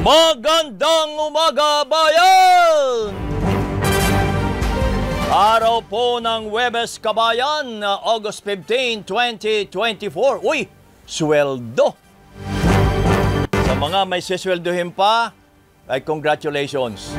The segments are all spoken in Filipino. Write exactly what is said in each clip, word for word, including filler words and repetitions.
Magandang umaga, bayan! Araw po ng Huwebes, kabayan, August fifteenth, twenty twenty-four. Uy, sweldo! Sa mga may sisweldohin pa, ay congratulations.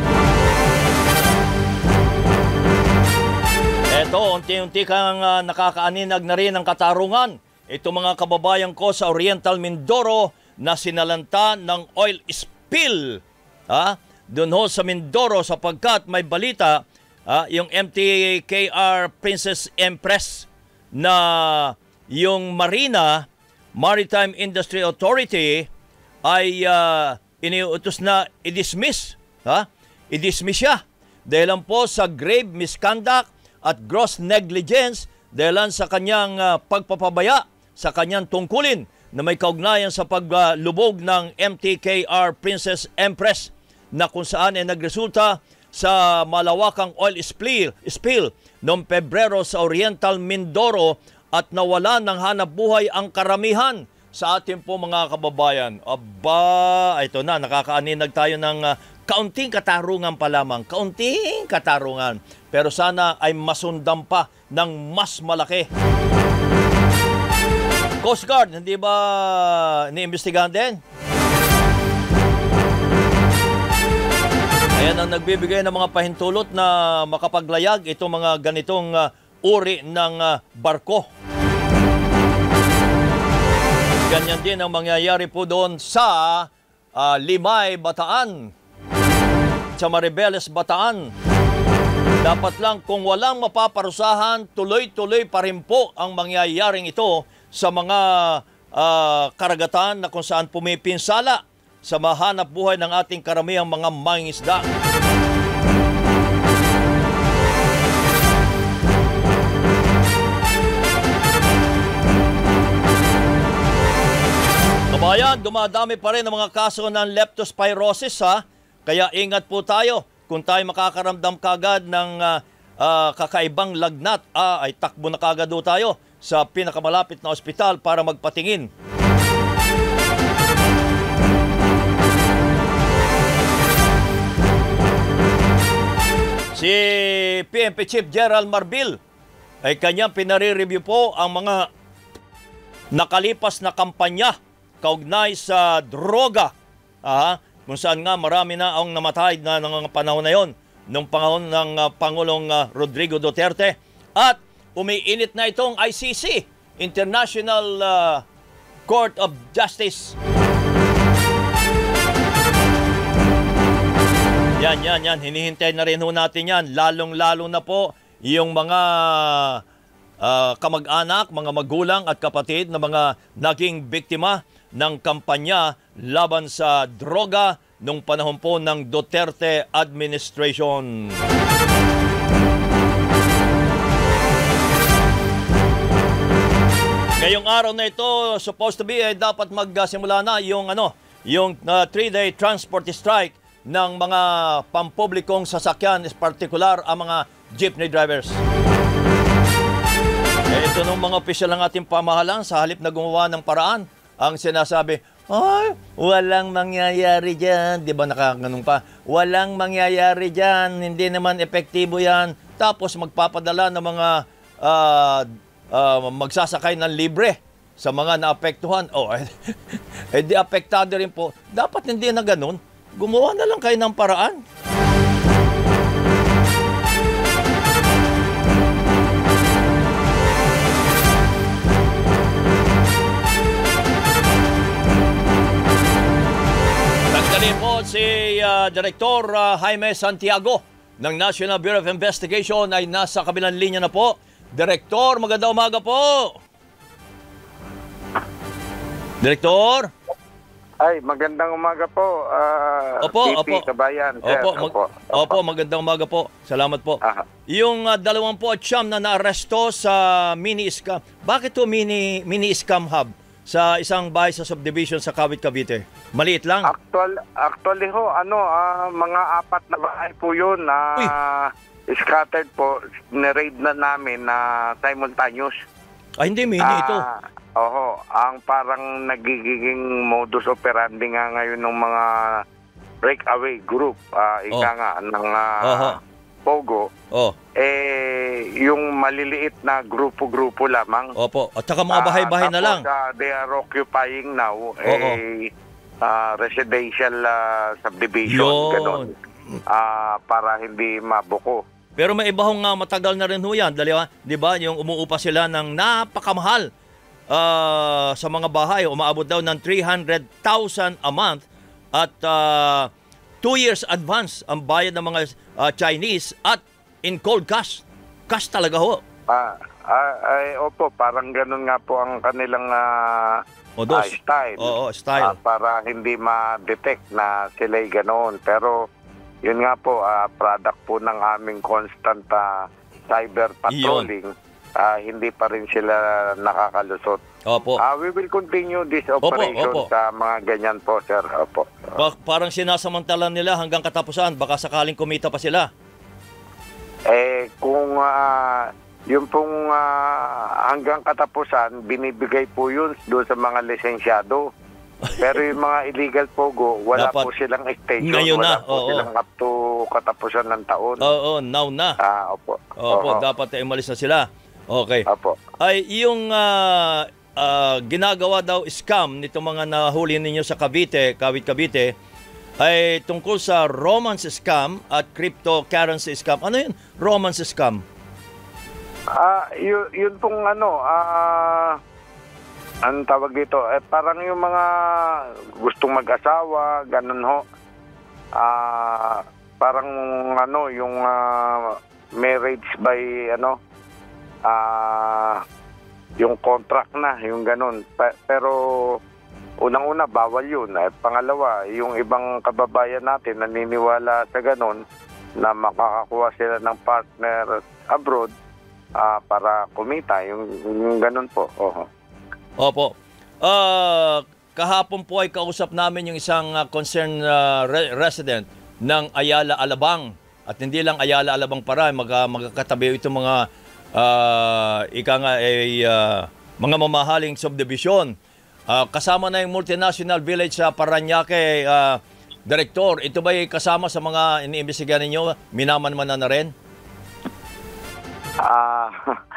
Eto, unti-unti kang uh, nakakaaninag na rin ang katarungan. Ito mga kababayan ko sa Oriental Mindoro na sinalanta ng oil spill. Ha? Doon ho sa Mindoro sapagkat may balita, ha, yung M T K R Princess Empress na yung Marina Maritime Industry Authority ay uh, iniutos na i-dismiss. Ha? I-dismiss siya. Dahilan po sa grave misconduct at gross negligence dahilan sa kanyang uh, pagpapabaya sa kanyang tungkulin na may kaugnayan sa paglubog ng M T K R Princess Empress na kung saan ay nagresulta sa malawakang oil spill, spill noong Pebrero sa Oriental Mindoro at nawala ng hanap buhay ang karamihan sa ating po mga kababayan. Aba, ito na, nakakaaninag tayo ng uh, kaunting katarungan pa lamang, kaunting katarungan. Pero sana ay masundan pa ng mas malaki. Coast Guard, hindi ba iniimbestigahan din? Ayan ang nagbibigay ng mga pahintulot na makapaglayag itong mga ganitong uh, uri ng uh, barko. Ganyan din ang mangyayari po doon sa uh, Limay, Bataan, sa Maribeles, Bataan. Dapat lang kung walang mapaparusahan, tuloy-tuloy pa rin po ang mangyayaring ito sa mga uh, karagatan na kung saan pumipinsala sa mahanap buhay ng ating karamihang mga mangingisda. Kabayan, dumadami pa rin ang mga kaso ng leptospirosis, ha? Kaya ingat po tayo. Kung tayo makakaramdam kagad ng uh, uh, kakaibang lagnat, ah, ay takbo na kagad do tayo sa pinakamalapit na ospital para magpatingin. Si P N P Chief Gerald Marbil ay kanyang pinare-review po ang mga nakalipas na kampanya kaugnay sa droga. Ah, kung saan nga marami na ang namatay na ng panahon na yon, nung panahon ng uh, Pangulong uh, Rodrigo Duterte. At umiinit na itong I C C, International uh, Court of Justice. Yan, yan, yan. Hinihintay na rin ho natin yan. Lalong-lalo na po yung mga uh, kamag-anak, mga magulang at kapatid na mga naging biktima ng kampanya laban sa droga nung panahon po ng Duterte administration. Ngayong araw na ito, supposed to be, eh, dapat magsimula na yung, ano, yung uh, three-day transport strike ng mga pampublikong sasakyan, is particular ang mga jeepney drivers. Eh, ito nung mga opisyal ng ating pamahalaan, sa halip na gumawa ng paraan, ang sinasabi, ay, walang mangyayari dyan. Di ba nakaganong pa? Walang mangyayari dyan. Hindi naman epektibo yan. Tapos magpapadala ng mga uh, uh, magsasakay ng libre sa mga naapektuhan. Oh, eh, eh di apektado rin po. Dapat hindi na ganun. Gumawa na lang kayo ng paraan. Tanggalin po si uh, Direktor uh, Jaime Santiago ng National Bureau of Investigation ay nasa kabilang linya na po. Direktor, magandang umaga po. Direktor? Ay, magandang umaga po, uh, opo, P P, opo. Kabayan. Sir. Opo, mag- opo, opo. opo, magandang umaga po. Salamat po. Aha. Yung uh, dalawang po at siyam na naaresto sa mini-scam. Bakit to mini, mini-scam hub sa isang bahay sa subdivision sa Kawit, Cavite? Maliit lang? Actual, actually ho, ano, uh, mga apat na bahay po yun na uh, scattered po, ni-raid na namin na uh, simultaneous. Ah, hindi, mini uh, ito. Oho, ang parang nagiging modus operandi nga ngayon ng mga breakaway group, ah, ika Oh. nga, ng ah, Oho. Pogo, Oh, eh, yung maliliit na grupo-grupo lamang. opo. At saka mga Ah, bahay-bahay na lang. tapos, ah, they are occupying now a ah, residential ah, subdivision, Yun. ganon. Ah, para hindi mabuko. Pero may iba hong ah, matagal na rin ho yan. Dali, ah, di ba? Yung umuupa sila ng napakamahal ah, sa mga bahay. Umaabot daw ng three hundred thousand a month at ah, two years advance ang bayad ng mga ah, Chinese at in cold cash. Cash talaga ho. Ah, ah, ay, opo, parang ganun nga po ang kanilang ah, O dos. ah, style. Oo, style. Ah, para hindi ma-detect na sila'y ganoon. Pero yun nga po, ah, product po ng aming constant ah, cyber patrolling, ah, hindi pa rin sila nakakalusot. Opo. Ah, we will continue this operation opo. sa mga ganyan po, sir. Opo. Pa- parang sinasamantala nila hanggang katapusan. Baka sakaling kumita pa sila. Eh, kung ah, yung pong ah, hanggang katapusan, binibigay po yun doon sa mga lisensyado. Pero yung mga illegal pogo, wala Dapat po silang extension. ngayon wala na, po oo. silang up to katapusan ng taon. Oo, now na. Ah, opo. Opo, Oo. dapat ay umalis na sila. Okay. Opo. Ay, yung ah, ah, ginagawa daw scam nitong mga nahuli ninyo sa Cavite, Kawit Cavite, ay tungkol sa romance scam at cryptocurrency scam. Ano yun? Romance scam? Ah, yun, yun pong ano, ah, ang tawag dito, eh, parang yung mga gustong mag-asawa, ganun ho. Ah, parang ano, yung ah, marriage by ano, ah, yung contract na, yung ganun. Pe- pero unang-una, bawal yun. Eh, pangalawa, yung ibang kababayan natin naniniwala sa ganun na makakakuha sila ng partner abroad ah, para kumita. Yung, yung ganun po. Oho. Opo. Ah, kahapon po ay kausap namin yung isang ah, concerned ah, re- resident ng Ayala Alabang. At hindi lang Ayala Alabang para, mag, ah, magkakatabi itong mga ah, ika nga ay ah, mga mamahaling subdivision. Ah, kasama na yung multinational village sa Paranaque, ah, Director. Ito ba ay kasama sa mga iniimbestigahan ninyo? Minaman-manan na rin? Ah,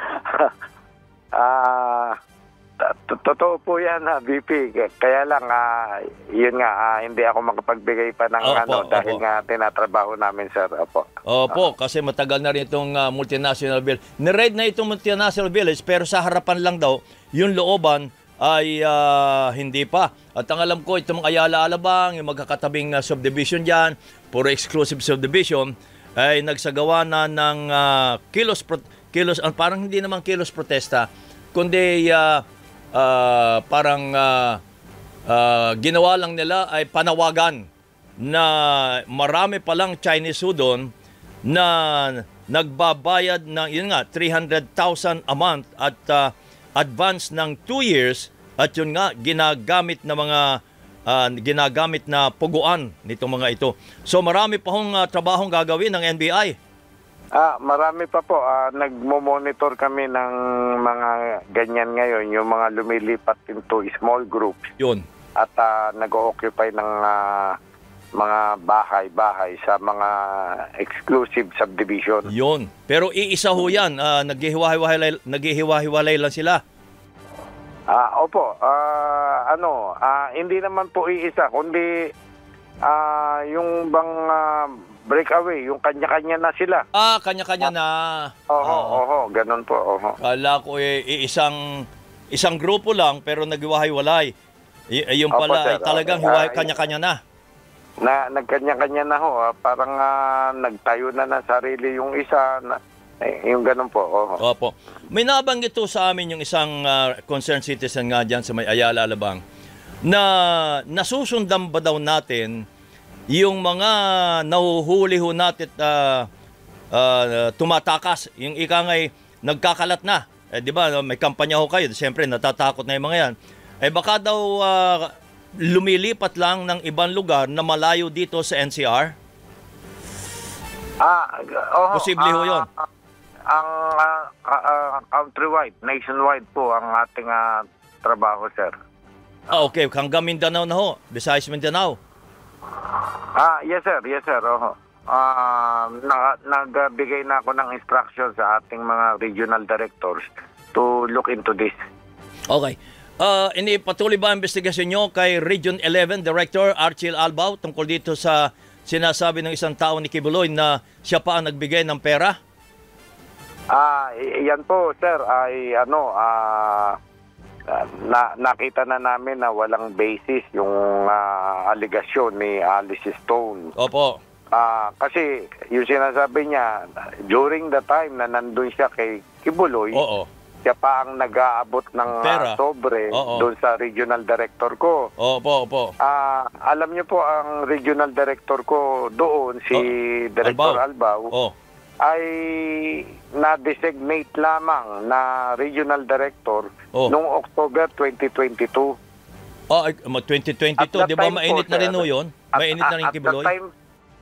ah, t- totoo po yan, ha, B P. Kaya lang, ah, yun nga, ah, hindi ako makapagbigay pa ng Opo, ano, dahil opo. nga tinatrabaho namin, sir. Opo. Opo, kasi matagal na rin itong ah, multinational village. Ni-raid na itong multinational village pero sa harapan lang daw, yung looban ay ah, hindi pa. At ang alam ko, itong Ayala Alabang, yung magkakatabing ah, subdivision dyan, puro exclusive subdivision, ay nagsagawa na ng ah, kilos, pro- kilos ah, parang hindi naman kilos protesta, kundi ah, ah, parang ah, ah, ginawa lang nila ay panawagan na marami palang Chinese ho doon na nagbabayad ng yun nga three hundred thousand a month at ah, advance ng two years at yun nga ginagamit na mga ah, ginagamit na puguan nitong mga ito. So marami pa hong ah, trabahong gagawin ng N B I. Ah, marami pa po. Ah, nagmo-monitor kami ng mga ganyan ngayon, yung mga lumilipat into small groups Yun. at ah, nag-occupy ng ah, mga bahay-bahay sa mga exclusive subdivision. Yun. Pero iisa ho yan. Ah, naghihiwa-hiwalay, naghihiwa-hiwalay lang sila. Ah, opo. Ah, ano, ah, hindi naman po iisa, kundi ah, yung bang ah, breakaway, yung kanya-kanya na sila. Ah, kanya-kanya na. Oho, Ah, oho, ganun po, oho. Kala ko eh, isang isang grupo lang pero naghiwa-hiwalay. Y- yung Opo, pala sir. ay talagang Okay. hiwa, Ah, kanya-kanya na. Na nagkanya-kanya na ho, ah, parang ah, nagtayo na ng sarili yung isa, na, eh, yung ganun po, oho. Opo. May nabanggit to sa amin yung isang ah, concerned citizen nga dyan sa may Ayala Alabang na nasusundan ba daw natin yung mga nahuhuli ho natin ah, ah, tumatakas. Yung ika nga'y nagkakalat na. Eh, di ba, may kampanya ho kayo. Siyempre, natatakot na yung mga yan. Eh, baka daw ah, lumilipat lang ng ibang lugar na malayo dito sa N C R? Ah, oho, Posible ho ah, yun. ah, ang ah, ka- ah, countrywide, nationwide po ang ating ah, trabaho, sir. Ah, okay. Hanggang Mindanao na ho. Besides Mindanao. Ah, yes sir, yes sir. Oho. Ah, na, nagbigay na ako ng instruction sa ating mga regional directors to look into this. Okay. Uh, inipatuloy ba ang investigasyon nyo kay Region eleven Director Archil Albao tungkol dito sa sinasabi ng isang tao ni Kibuloy na siya pa ang nagbigay ng pera? Ah, i- yan po sir ay ano ah na, nakita na namin na walang basis yung ah, aligasyon ni Alice Stone. Opo. Ah, kasi yung sinasabi niya during the time na nandun siya kay Kibuloy, Oo. siya pa ang nag-aabot ng Pera. ah, sobre Oo. doon sa regional director ko. Opo, opo. Ah, alam niyo po ang regional director ko doon si Oh, Director Albao. Albao, Oh. ay na-designate lamang na regional director Oh. noong October twenty twenty-two. Oh, ay, ma- twenty twenty-two, At that di ba time mainit po, na rin sir, ho yun? At- Mainit na rin at- at Kibuloy? that time,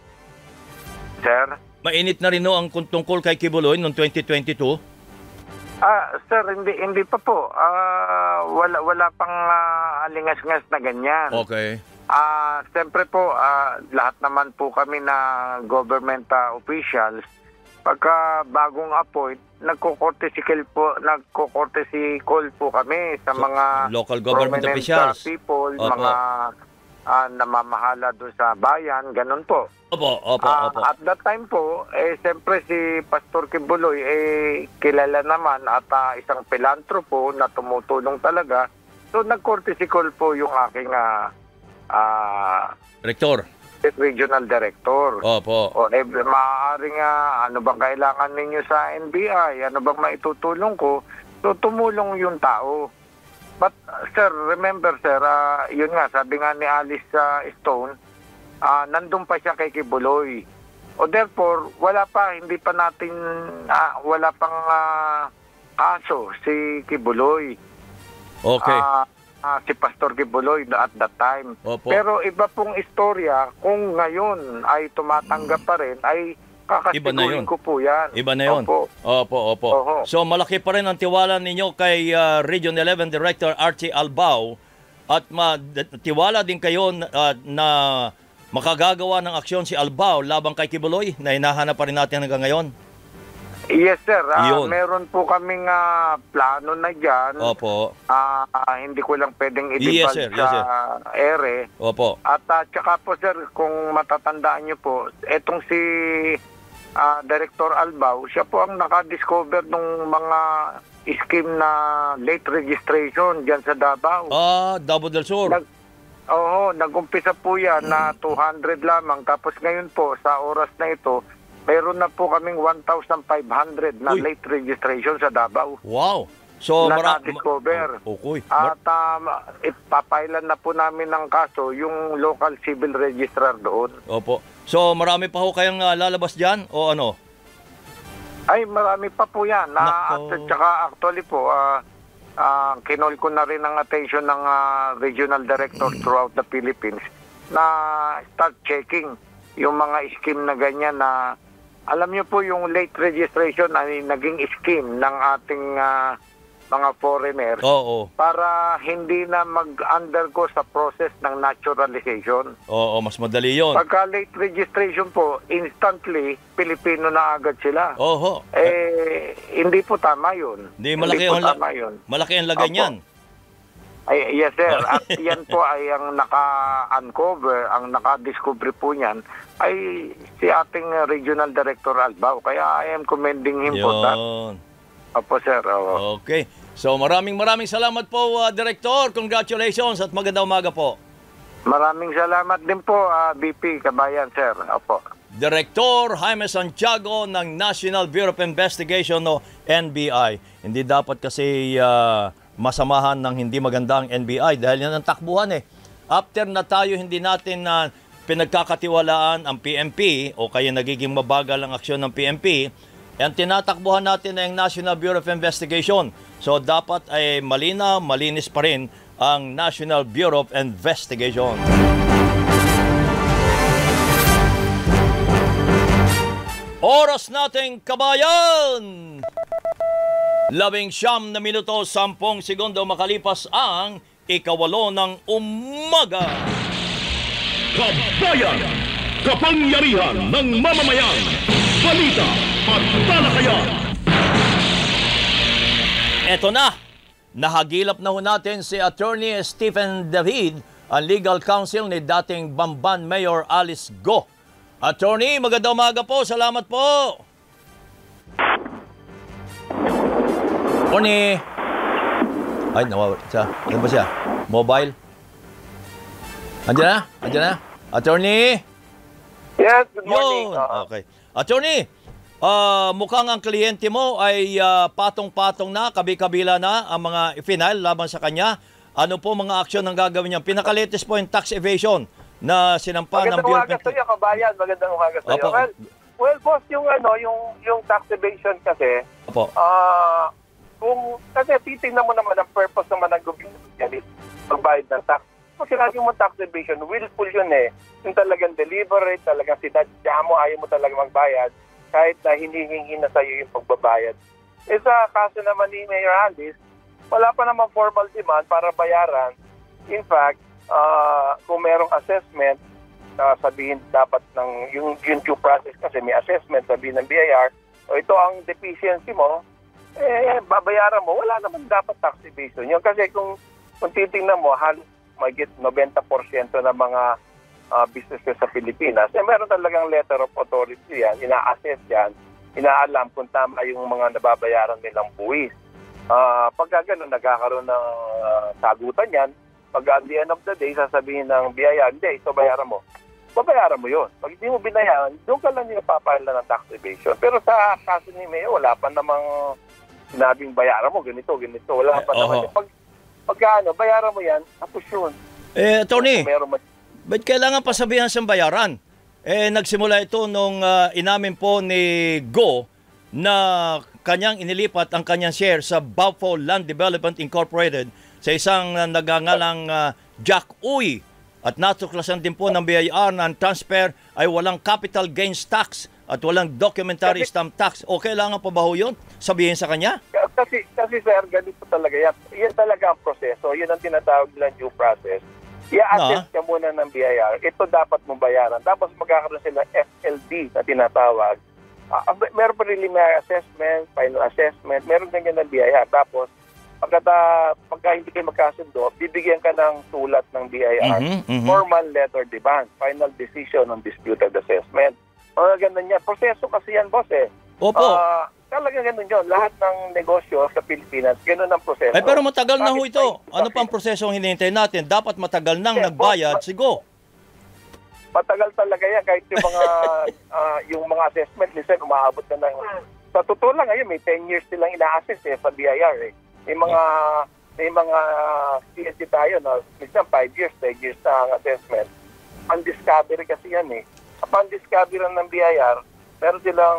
sir? Mainit na rin ho ang kun- tungkol kay Kibuloy noong twenty twenty-two? Ah, sir, hindi hindi pa po. Ah, wala wala pang ah, alingas-ngas na ganyan. Okay. Ah, siyempre po ah, lahat naman po kami na government ah, officials pagka bagong appoint, nagko-courtesy call po, nagko-courtesy call po kami sa So, mga local government prominent, officials. ah, people, Opo. mga ah, namamahala doon sa bayan, ganun po. Opo, opo, Ah, opo. at that time po, eh, siyempre si Pastor Kibuloy, eh, kilala naman at ah, isang philanthropo na tumutulong talaga. So, nag-courtesy call po yung aking ah, ah, Rektor. regional director. Opo. O, eh, maaaring ah, ano bang kailangan ninyo sa N B I? Ano bang maitutulong ko? So, tumulong yung tao. But, uh, sir, remember, sir, ah, yun nga, sabi nga ni Alice ah, Stone, ah, nandun pa siya kay Kibuloy. O therefore, wala pa, hindi pa natin, ah, wala pang ah, kaso si Kibuloy. Okay. Ah, ah, si Pastor Kibuloy at that time. Opo. Pero iba pong istorya, kung ngayon ay tumatanggap pa rin, ay Iba na yun. kakastiguin ko po yan. Iba na yun. Opo. Opo, opo. Oho. So malaki pa rin ang tiwala ninyo kay ah, Region eleven Director Archie Albao at ma- d- tiwala din kayo na, ah, na makagagawa ng aksyon si Albao labang kay Kibuloy na hinahanap pa rin natin hanggang ngayon. Yes, sir. Ah, Yun. meron po kaming ah, plano na dyan. Opo. Ah, ah, hindi ko lang pwedeng Yes, idibal sir. sa Yes, sir. ere. Opo. At ah, tsaka po, sir, kung matatandaan nyo po, etong si ah, Director Albao, siya po ang nakadiscover ng mga scheme na late registration dyan sa Davao. Ah, Davao del Sur. Nag, oo, nag-umpisa po yan na two hundred lamang. Tapos ngayon po, sa oras na ito, meron na po kaming one thousand five hundred na Uy. late registration sa Davao. Wow. So na mara- na-discover. ma- Okay. Mar- At um, ipapailan na po namin ng kaso yung local civil registrar doon. Opo. So marami pa ho kayang ah, lalabas diyan o ano? Ay, marami pa po yan. Na, at Nako. saka actually po, ah ah, kinol ko na rin ang attention ng ah, regional director throughout the Philippines na start checking yung mga scheme na ganyan na alam niyo po yung late registration ay naging scheme ng ating ah, mga foreigners Oo. para hindi na mag-undergo sa process ng naturalization. Oo, mas madali 'yon. Pagka late registration po, instantly, Pilipino na agad sila. Oho. Eh, hindi po tama yun. Hindi malaki po ang la- tama yun. malaki ang lagay Opo. niyan. Ay, yes, sir. At yan po ay ang naka-uncover, ang naka-discover po niyan, ay si ating uh, Regional Director Albao. Kaya I am commending him for that. Yun. Opo, sir. Oo. Okay. So maraming maraming salamat po, uh, Director. Congratulations at magandang umaga po. Maraming salamat din po, uh, B P Kabayan, sir. Opo. Director Jaime Santiago ng National Bureau of Investigation o N B I. Hindi dapat kasi uh, masamahan ng hindi magandang N B I dahil yan ang takbuhan eh. After na tayo hindi natin na uh, pinagkakatiwalaan ang P M P o kaya nagiging mabagal ang aksyon ng P M P, ang tinatakbuhan natin ay ang National Bureau of Investigation. So dapat ay malinaw, malinis pa rin ang National Bureau of Investigation. Oras nating kabayan! Labing siyam na minuto, sampung segundo makalipas ang ikawalo ng umaga. Kabayan, kapangyarihan ng mamamayan, balita at talakayan. Eto na, nahagilap na ho natin si Attorney Stephen David, ang legal counsel ni dating Bamban Mayor Alice Go. Attorney, magandang umaga po. Salamat po. Attorney. Ay, nawawala siya. Ano ba siya? Mobile? Andiyan na? Andiyan na? Attorney? Yes, good morning. Yun. Okay. Attorney, ah, mukhang ang kliyente mo ay ah, patong-patong na, kabi-kabila na ang mga final laban sa kanya. Ano po mga aksyon ang gagawin niya? Pinaka-latest po yung tax evasion na sinampa ng Magandang umaga sa iyo, kabayan. Magandang umaga sa iyo. Opo. Well, well, boss, yung ano, yung yung tax evasion kasi, Opo. ah, kung kasi titingnan mo naman ang purpose naman ng gobyerno yan is magbayad ng tax. Kasi lagi mo tax evasion, willful yun eh. Yung talagang deliberate, talagang sinadya mo, ayaw mo talaga magbayad kahit na hinihingi na sa iyo yung pagbabayad. Eh sa kaso naman ni Mayor Alice, wala pa namang formal demand para bayaran. In fact, uh, kung merong assessment, uh, sabihin dapat ng yung, yung due process kasi may assessment, sabihin ng B I R, o ito ang deficiency mo, eh, babayaran mo, wala naman dapat tax evasion. Yung kasi kung, kung titingnan mo, halos magit ninety percent ng mga uh, businesses sa Pilipinas, eh meron talagang letter of authority yan, ina-assess yan, inaalam kung tama yung mga nababayaran nilang buwis. Uh, pagka gano'n, nagkakaroon ng uh, sagutan yan. Pag at the end of the day, sasabihin ng B I R, hindi, ito bayaran mo. Babayaran mo yun. Pag hindi mo binayaran, doon ka lang yung papahal ng tax evasion. Pero sa kaso ni Mayor, wala pa namang sinabing bayaran mo, ganito, ganito. Wala pa Eh, naman. oho. Pag, pagka ano, bayaran mo yan, tapos yun. Eh, Attorney, Kung meron ma- ba't kailangan pasabihan sa bayaran? Eh, nagsimula ito nung uh, inamin po ni Go na kanyang inilipat ang kanyang share sa Baufo Land Development Incorporated sa isang uh, nagangalang uh, Jack Uy. At natuklasan din po ng B I R na ang transfer ay walang capital gains tax at walang documentary stamp tax. O kailangan pa ba ho yun? Sabihin sa kanya? Kasi, kasi sir, ganito talaga yan. Yan talaga ang proseso. Yun ang tinatawag nilang due process. I-assess ka muna ng B I R. Ito dapat mong bayaran. Tapos magkakaroon sila F L D na tinatawag. Uh, meron pa preliminary assessment, final assessment, meron din yan ng B I R. Tapos, pagka, pagka hindi kayo magkasundo, bibigyan ka ng sulat ng B I R, Mhm, mhm. formal letter demand, final decision on disputed assessment. Mga ganun yan. Proseso kasi yan, boss eh. Opo. Ah, talaga ganun yun. Lahat ng negosyo sa Pilipinas, ganun ang proseso. Ay, pero matagal na ho Bakit ito. may- Ano pang proseso ang hinihintay natin? Dapat matagal nang Eh, nagbayad. boss, Sigo. Matagal talaga yan kahit yung mga ah, yung mga assessment minsan umaabot na ng sa totoo lang ngayon may ten years silang ina-assess eh, sa B I R eh. May mga may mga C S C tayo na minsan five years, ten years na ang assessment. Ang discovery kasi yan eh. Upon discovery ng B I R, meron silang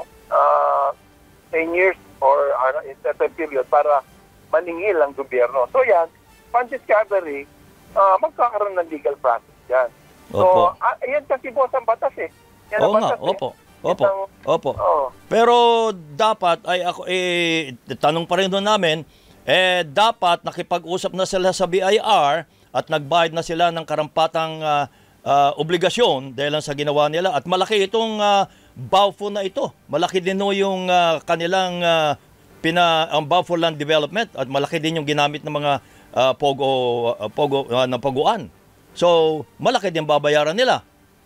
ah, ten years or ano, in certain period para maningil ang gobyerno. So yan, upon discovery, ah, magkakaroon ng legal process yan. So, Opo. ah, yan kasi boss ang batas eh. Yan Oo ang nga, batas eh. opo. Opo. Isang- Opo. Oo. Pero dapat ay ako eh tanong pa rin doon namin, eh dapat nakipag-usap na sila sa B I R at nagbayad na sila ng karampatang ah, ah, obligasyon dahil lang sa ginawa nila at malaki itong uh, Baufo na ito. Malaki din no yung ah, kanilang ah, pina ang Baufo Land Development at malaki din yung ginamit ng mga ah, pogo ah, pogo ah, ng poguan. So, malaki din babayaran nila.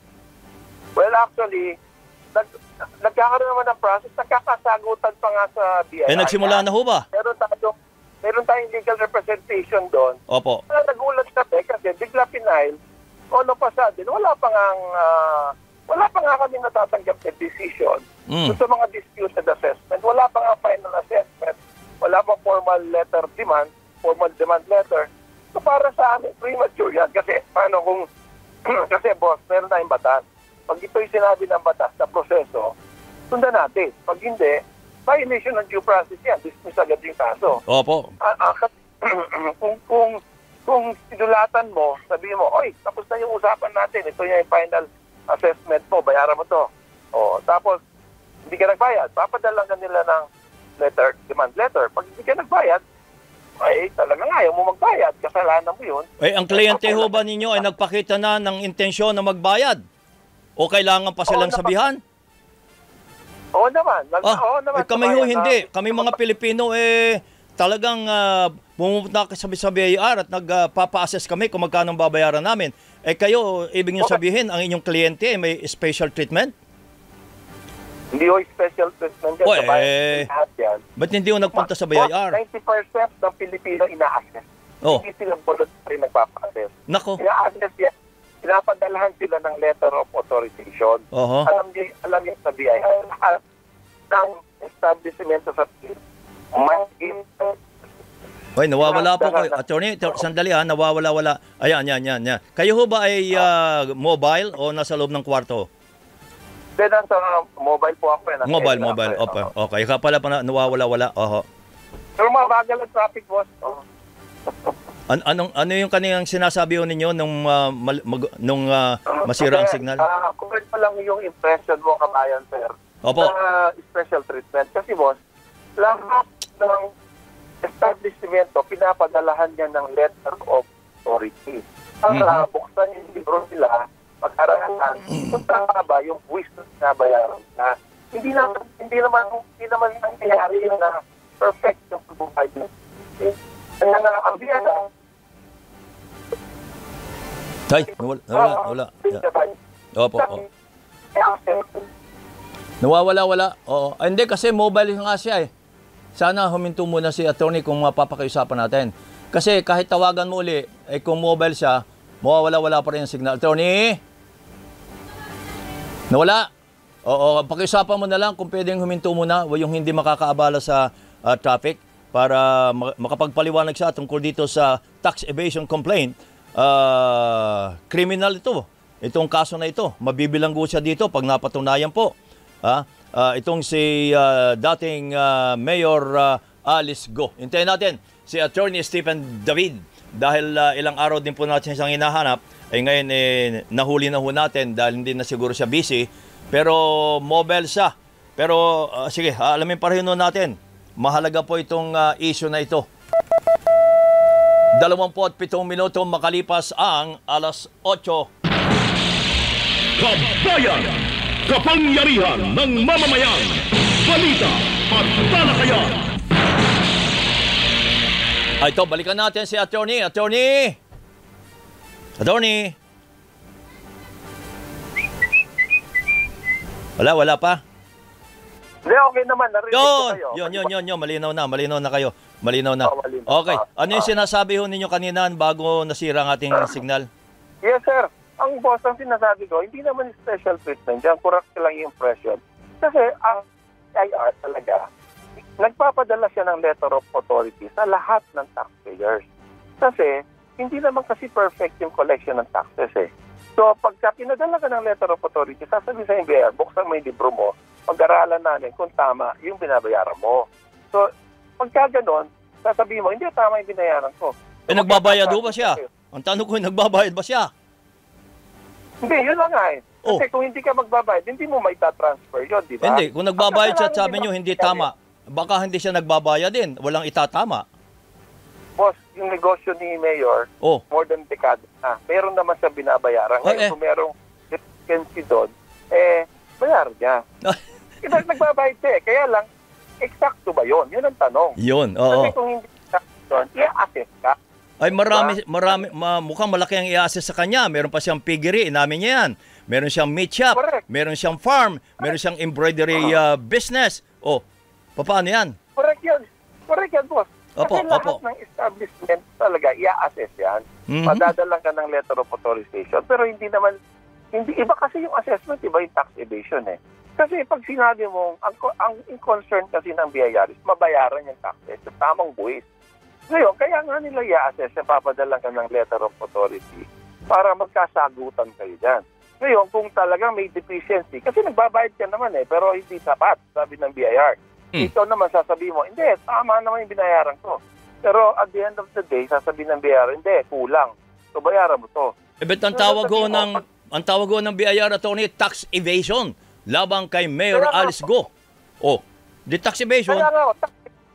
Well, actually, nag, nagkakaroon naman ng process, nagkakasagutan pa nga sa B I R. Eh nagsimula na ho ba? Meron tayong, meron tayong legal representation doon. Opo. Kaya nagulat kami kasi bigla pinail, ano pa sa din, wala pa nga, uh, wala pa nga kami natatanggap na decision. Mm. So, sa mga disputed assessment, wala pa nga final assessment, wala pa formal letter demand, formal demand letter. So, para sa amin, premature yan. Kasi, paano kung, kasi boss, meron tayong batas. Pag ito'y sinabi ng batas na proseso, sundan natin. Pag hindi, violation ng due process yan. Dismiss agad yung kaso. Opo. Ah, ah, kung, kung, kung sinulatan mo, sabihin mo, oy, tapos na yung usapan natin. Ito yung final assessment mo, bayaran mo to. O, tapos, hindi ka nagbayad. Papadala ka nila ng letter, demand letter. Pag hindi ka nagbayad, ay talagang ayaw mo magbayad, kasalanan mo yun. Eh, ang kliyente ho ba ninyo ay nagpakita na ng intensyon na magbayad? O kailangan pa silang Oo, sabihan? Oo naman. Nag- Ah, oo naman. eh, kami ho kabayan, hindi. na- Kami mga Pilipino eh talagang uh, pumunta sa, sa B I R at nagpapa-assess kami kung magkano ang babayaran namin. Eh kayo, ibig niyo sabihin, ang inyong kliyente eh, may special treatment? Hindi ho special treatment yan. O, kabayan. eh, Lahat yan. Ba't hindi ho nagpunta sa B I R? ninety percent ng Pilipino ina-assess. Oh, Hindi sila voluntary nagpapa-assess. nako. Ina-assess yan. Pinapadalahan sila ng letter of authorization. Oho. Alam niyo, alam niyo sa B I R, lahat ng establishmento sa may Hoy, nawawala po kayo. Attorney, tor- sandali ha, nawawala-wala. Ayan, yan, yan, yan. Kayo ho ba ay ah, mobile o nasa loob ng kwarto? Then, sa mobile po ako. Eh, nasa Mobile, area mobile. ako, eh. Okay, okay. Kaya pala pa na, nawawala-wala. Oho. Pero mabagal ang traffic, boss. Oh. An- anong ano yung kanilang sinasabi ho ninyo nung ah, mal- mag- nung ah, masira ang Kasi, signal? ah, correct pa lang yung impression mo, kabayan, sir. Opo. Sa special treatment. Kasi, boss, lahat ng establishmento, pinapadalahan niya ng letter of authority. Para Mhm. buksan yung libro nila, pag-aralan, kung tama ba yung buwis na sinabayaran na. Hindi naman, hindi naman, hindi naman nangyayari yun na perfect yung pagbuhay niya. Kaya nga, ang biya na, Tay, nawala, nawala, nawala. Yeah. Opo, opo. Nawawala-wala. Oo. Ah, hindi kasi mobile nga siya eh. Sana huminto muna si attorney kung mapapakiusapan natin. Kasi kahit tawagan mo uli, eh kung mobile siya, mawawala-wala pa rin yung signal. Attorney? Nawala? Oo, pakiusapan mo na lang kung pwedeng huminto muna, yung hindi makakaabala sa ah, traffic para ma- makapagpaliwanag siya tungkol dito sa tax evasion complaint. Ah, criminal ito. Itong kaso na ito, mabibilanggo siya dito pag napatunayan po. Ah, ah, itong si ah, dating ah, Mayor ah, Alice Go. Hintayin natin si Attorney Stephen David dahil ah, ilang araw din po natin siyang hinahanap. Ay ngayon eh, nahuli na ho natin dahil hindi na siguro siya busy. Pero mobile siya. Pero ah, sige, alamin pa rin ho natin. Mahalaga po itong ah, issue na ito. Dalawamput pitong minuto makalipas ang alas otso. Kabayan! Kapangyarihan ng mamamayan! Balita at talakayan! Ay, ito, balikan natin si Attorney. Attorney! Attorney! Wala, wala pa. Hindi, okay naman. Narinig ko Yun, kayo. yun, yun, yun, yun. Malinaw na, malinaw na kayo. Malinaw na. Oh, malinaw. Okay. Ano yung Ah. sinasabi ho ninyo kanina bago nasira ang ating signal? Yes, sir. Ang boss, ang sinasabi ko, hindi naman special treatment dyan. Correct lang yung impression. Kasi ang I R talaga, nagpapadala siya ng letter of authority sa lahat ng taxpayers. Kasi, hindi naman kasi perfect yung collection ng taxes eh. So, pagka pinadala ka ng letter of authority, sasabihin sa M B I R, buksan mo yung libro mo, pag-aralan namin kung tama yung binabayaran mo. So, pagka ganon, sasabihin mo, hindi tama yung binayaran ko. Eh, So, nagbabayad ho magkaka- ba siya? Ang tanong ko, nagbabayad ba siya? Hindi, yun lang nga eh. Kasi Oh. kung hindi ka magbabayad, hindi mo may transfer yun, di ba? Hindi. Kung nagbabayad siya at Ang sabi kasalanan nyo, din hindi natin, tama. Baka hindi siya nagbabayad din. Walang itatama. Boss, yung negosyo ni Mayor, Oh. more than dekada na, meron naman siya binabayaran. Oh, Ngayon, eh. kung merong deficiency doon, eh, bayaran niya. Kasi nagbabayad siya eh. Kaya lang, eksakto ba yun? Yun ang tanong. Yun, Kasi oo. kung hindi eksakto doon, i-assess ka. Ay marami, marami, ma, mukhang malaki ang i-assess sa kanya. Meron pa siyang piggery, inamin niya yan. Meron siyang meat shop, Correct. meron siyang farm, meron siyang embroidery uh, business. Oh, paano yan? Correct yun. Correct yan, boss. Opo, Kasi lahat opo. ng establishment talaga, i-assess yan. Mhm. Madadalang ka ng letter of authorization. Pero hindi naman, hindi iba kasi yung assessment, iba yung tax evasion eh. Kasi pag sinabi mo, ang, ang in concern kasi ng B I R is mabayaran yung taxes sa tamang buwis. Ngayon, kaya nga nila i-assess na papadalang ka ng letter of authority para magkasagutan kayo dyan. Ngayon, kung talagang may deficiency, kasi nagbabayad ka naman eh, pero hindi sapat, sabi ng B I R. Hmm. Ikaw naman sasabihin mo, hindi, tama naman yung binayaran ko. Pero at the end of the day, sasabihin ng B I R, hindi, kulang. So, bayaran mo to. Eh, bet ang tawag ho ng, ang tawag ho ng B I R attorney, tax evasion. Labang kay Mayor Kaya nga- Alice Go. Oh, the tax evasion. Kaya nga, tax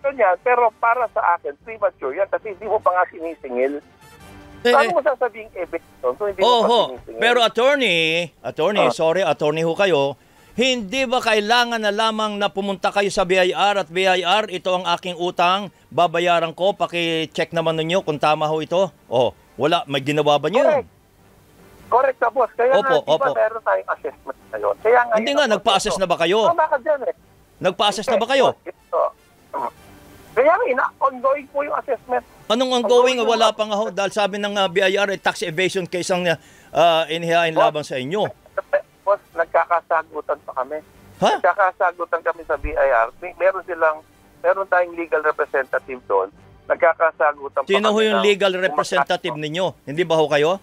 ganyan, pero para sa akin, premature yan kasi hindi mo pa nga sinisingil. Eh, Paano eh, mo sasabing eviction kung hindi mo pa Oho, sinisingil? pero attorney, attorney, Ah. sorry, attorney ho kayo, hindi ba kailangan na lamang na pumunta kayo sa B I R at B I R, ito ang aking utang, babayaran ko, paki-check naman ninyo kung tama ho ito? Oh, wala, may ginawa ba niyo? Correct. Correct ka, boss. Kaya Opo, nga, di ba opo. meron tayong assessment ngayon? Kaya nga, Hindi yun nga, ang nagpa-assess na ba kayo? Tama ka dyan eh. Nagpa-assess na ba kayo? Ito. Kaya nga, ina- ongoing po yung assessment. Anong ongoing? Wala pa nga ho, dahil sabi ng uh, B I R, eh, tax evasion case ang uh, inihain laban sa inyo. Boss, nagkakasagutan pa kami. Ha? Nagkakasagutan kami sa B I R. May, meron silang, meron tayong legal representative doon. Nagkakasagutan pa Sino ho kami yung ng- legal representative ninyo? Hindi ba ho kayo?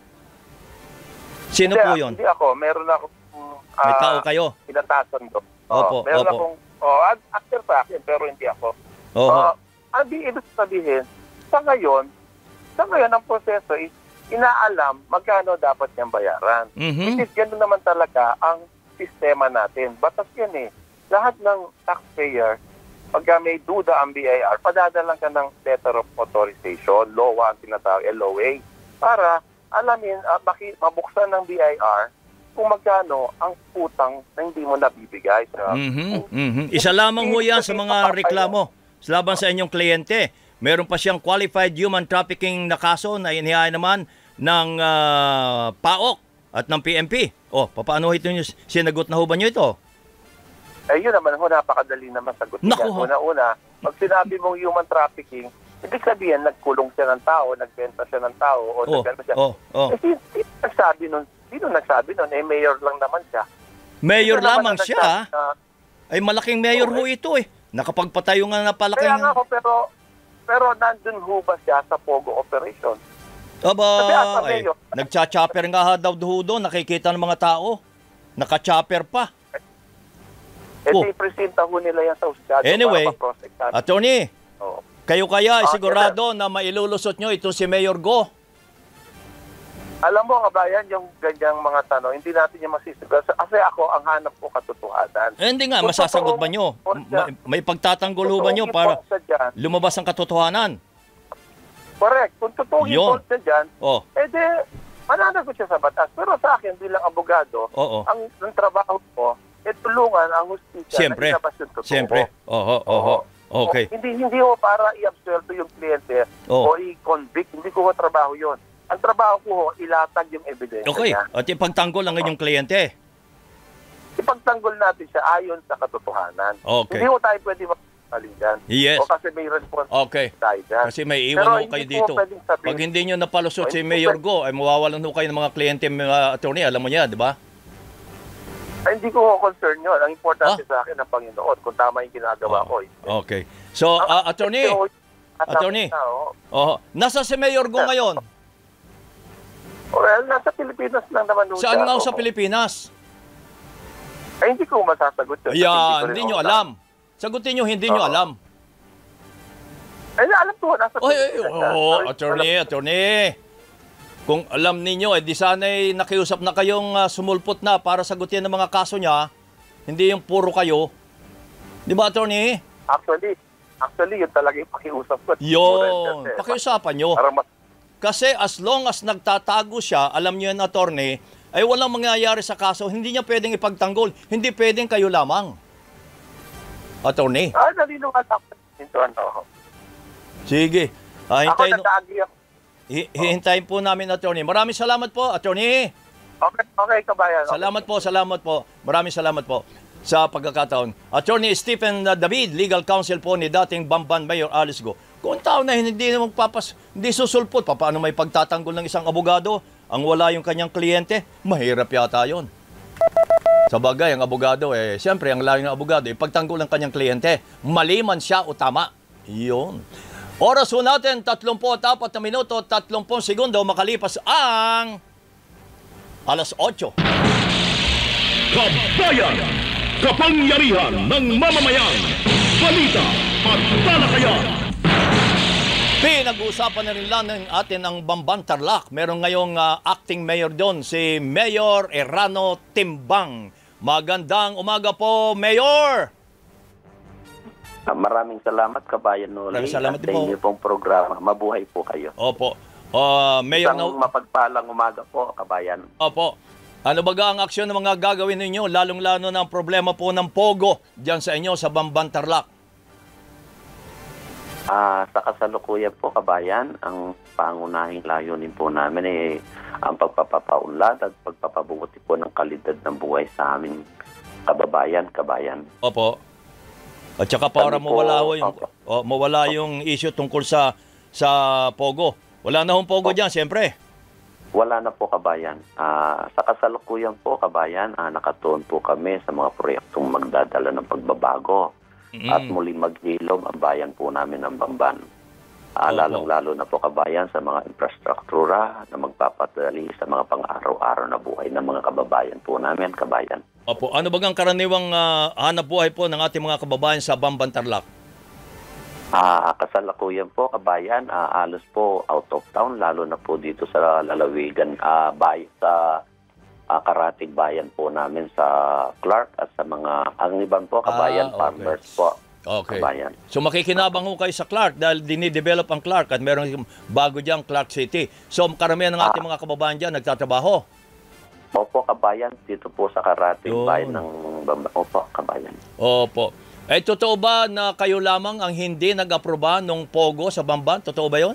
Sino Hindi, po yun? Hindi ako. Meron ako uh, May tao kayo? pinatasan doon. Opo, Oo, meron opo. akong, oh, ad- actor sa akin, pero hindi ako. Oho. Uh, ang di ibig sabihin, sa ngayon, sa ngayon ang proseso is inaalam magkano dapat niyang bayaran. Mhm. Which is gano'n naman talaga ang sistema natin. Batas yan eh. Lahat ng taxpayer, pagka may duda ang B I R, padadalang ka ng letter of authorization, L O A, ang tinatawag L O A, para alamin, uh, maki, mabuksan ng B I R kung magkano ang utang na hindi mo nabibigay. Sa, Mhm, mhm. Isa lamang ho yan sa mga reklamo laban sa inyong kliyente. Meron pa siyang qualified human trafficking na kaso na inihain naman ng ah, P A O K at ng P M P. Oh, paano ito nyo? Sinagot na ho ba nyo ito? Eh, yun naman ho, napakadali naman sagot. Naku, yan. ho. Una-una, pag sinabi mong human trafficking, ibig sabihin, nagkulong siya ng tao, nagbenta siya ng tao, o Oh, nagbenta siya. oh, oh. Eh, sino, sino nagsabi nun? Sino nagsabi nun? Eh, mayor lang naman siya. Mayor Sino naman lamang ang siya. nagsabi na- Ay malaking mayor ho ito eh. Nakapagpatayo nga na palaking... Kaya nga ho, pero, pero nandun ho ba siya sa Pogo operation? Aba, Sabi, asa ay, mayor? nagcha-chopper nga ha daw ho doon. Nakikita ng mga tao. Naka-chopper pa. Eh, Oh. di presenta ho nila yan sa husgado Anyway, para ma-prosecutan. Attorney, Oo. kayo kaya ay Ah, sigurado na mailulusot nyo ito si Mayor Go? Alam mo, kabayan, yung ganyang mga tanong, hindi natin yung masisigal. Kasi ako, ang hanap ko katotohanan. Eh, hindi nga, Kung masasagot ba totoong nyo? importa- Ma- may pagtatanggol ho ba nyo totoong para importa dyan, lumabas ang katotohanan? correct. Kung totoong Yun. importa dyan, Oh, eh di, mananagot siya sa batas. Pero sa akin, bilang abogado, oo. ang, ang trabaho ko, eh tulungan ang hustisya Siyempre. na ilabas yung totoo. Siyempre. Oho, oho. Okay. O, hindi hindi ho para i-absuelto yung kliyente Oh. o i-convict. Hindi ko ho trabaho yon. Ang trabaho ko ho, ilatag yung ebidensya Okay. niya. At ipagtanggol ang inyong kliyente. Ipagtanggol natin siya ayon sa katotohanan. Okay. Hindi ho tayo pwede magpaling dyan. Yes. O kasi may responsibility Okay. tayo dyan. Kasi may Pero iwan ho hindi kayo ko dito. pwedeng sabihin- Pag hindi nyo napalusot Oh, si hindi Mayor ko Go, ay mawawalan ho kayo ng mga kliyente, mga attorney. Alam mo niya, di ba? Ay, hindi ko ho concern yun. Ang importante Ah? sa akin ang Panginoon kung tama yung ginagawa ko. Eh. Okay. So, Ang- ah, attorney, Ito, at attorney. na, oh. oh, nasa si Mayor Go ngayon? Well, nasa Pilipinas lang naman ho Saan siya. nga ho sa Oo. Pilipinas? Ay, hindi ko masasagot yun. Kasi Ayan, ko hindi rin nyo ho- alam. Sagutin nyo, hindi nyo Oo. alam. Ay, alam ko, nasa Ay, ay, Pilipinas siya. oh, Sorry, attorney, alam- attorney. Kung alam ninyo, eh, di sana'y nakiusap na kayong ah, sumulpot na para sagutin ang mga kaso niya. Hindi yung puro kayo. Di ba, attorney? Actually, actually, yun talaga yung pakiusap ko. Yun, Kasi, pakiusapan nyo. Para mas, Kasi as long as nagtatago siya, alam niyo yan, attorney, ay walang mangyayari sa kaso, hindi niya pwedeng ipagtanggol. Hindi pwedeng kayo lamang. Attorney. ah, nalilungan ako. Ito, ano. Sige. Ah, Ako, hintayin, nag-agree ako. hi- hihintayin po namin, attorney. Maraming salamat po, attorney. Okay, okay, kabayan. Okay. Salamat po, salamat po. Maraming salamat po sa pagkakataon. Attorney Stephen David, legal counsel po ni dating Bamban Mayor Alice Go. Kung tao na hindi na magpapas, hindi susulpot, pa, paano may pagtatanggol ng isang abogado ang wala yung kanyang kliyente? Mahirap yata yun. Sa bagay, ang abogado, eh, siyempre, ang layo ng abogado, ipagtanggol ng kanyang kliyente. Mali man siya o tama. Yun. Oras po natin, tatlumpu't apat na minuto, tatlumpung segundo, makalipas ang alas otso. Kabayan! Kapangyarihan ng mamamayan! Balita at talakayan! Pinag-uusapan na rin lang ng atin ang Bamban Tarlac. Meron ngayong ah, acting mayor doon, si Mayor Erano Timbang. Magandang umaga po, Mayor! Ah, maraming salamat, Kabayan Noli. Maraming salamat at din sa po. inyo pong programa. Mabuhay po kayo. Opo. Uh, Mayor Isang na... mapagpalang umaga po, Kabayan. Opo. Ano ba ang aksyon ng mga gagawin ninyo, lalong-lalo na ang problema po ng Pogo dyan sa inyo sa Bamban, Tarlac? Ah, sa kasalukuyan po, Kabayan, ang pangunahing layunin po namin ay ang pagpapapaunlad at pagpapabuti po ng kalidad ng buhay sa aming kababayan, Kabayan. Opo. At saka para Kami po, mawala ho yung, opo. oh, mawala yung issue tungkol sa sa Pogo. Wala na hong Pogo dyan, siyempre. Wala na po, Kabayan. Ah, sa kasalukuyan po, Kabayan, ah, nakatuon po kami sa mga proyektong magdadala ng pagbabago Mm. at muli maghilom ang bayan po namin ng Bamban. Ah, Opo. lalong-lalo na po, Kabayan, sa mga infrastruktura na magpapadali sa mga pang-araw-araw na buhay ng mga kababayan po namin, Kabayan. Opo. Ano ba ang karaniwang ah, hanap buhay po ng ating mga kababayan sa Bamban, Tarlac? Ah, kasalukuyan po, Kabayan, ah, alos po out of town, lalo na po dito sa lalawigan, ah, bay, sa ah, karatig bayan po namin sa Clark at sa mga ang ibang po, Kabayan, Ah, okay. farmers po. Okay. Kabayan. So makikinabang ho kayo sa Clark dahil dinidevelop ang Clark at meron bago diyang Clark City. So karamihan ng ating mga kababayan dyan nagtatrabaho. Opo, Kabayan, dito po sa karatig Yun. bayan ng Bamba. Opo, Kabayan. Opo. Eh, totoo ba na kayo lamang ang hindi nag-aproba nung Pogo sa Bamban? Totoo ba yon?